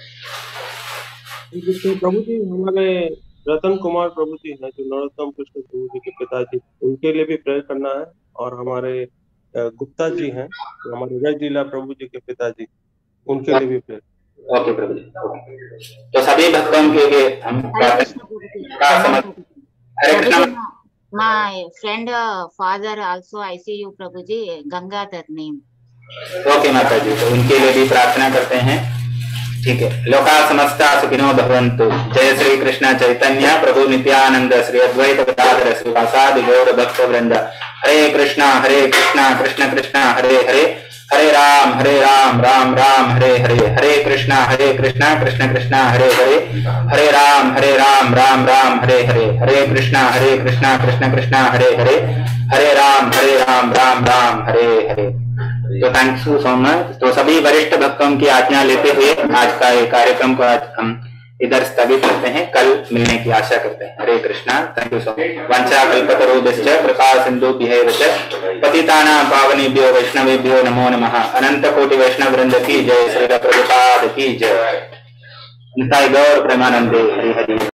प्रभु जी, हमारे रतन कुमार प्रभु जी हैं जो नरोत्तम कृष्ण प्रभु जी के पिताजी, उनके लिए भी प्रेयर करना है। और हमारे गुप्ता जी हैं हमारे रज लीला प्रभु जी के पिताजी, उनके लिए भी प्रेयर। ओके प्रभु जी। तो सभी भक्तों के लिए हम प्रार्थना। Hare Krishna. My friend uh, father also I C U प्रभु जी, गंगाधर नेम। ओके माता जी, तो उनके लिए भी प्रार्थना करते हैं। ठीक है। लोका समस्ता सुखिनो भवन्तु। जय श्री कृष्ण चैतन्य प्रभु नित्यानंद श्री अद्वैत गदाधर श्रीवासादि गौर भक्त वृंद। हरे कृष्णा हरे कृष्णा कृष्ण कृष्णा हरे हरे, हरे राम हरे राम राम राम हरे हरे, हरे कृष्णा हरे कृष्णा कृष्ण कृष्णा हरे हरे, हरे राम हरे राम राम राम हरे हरे, हरे कृष्णा हरे कृष्णा कृष्ण कृष्णा हरे हरे, हरे राम हरे राम राम राम हरे हरे। तो थैंक यू सो मच। तो सभी वरिष्ठ भक्तों की आज्ञा लेते हुए आज का ये कार्यक्रम को आज हम इधर स्थगित करते हैं, कल मिलने की आशा करते हैं। Hare Krishna. Thank you so much. वंचा कल्पतरुभ्यश्च कृपा सिन्धुभ्यैव च पतितानां पावनेभ्यो वैष्णवेभ्यो नमो नमः। अनंत कोटि वैष्णव वृंद की जय, श्री प्रभुपाद की जय। निताय गौर प्रेमानंदे। हरि हरि।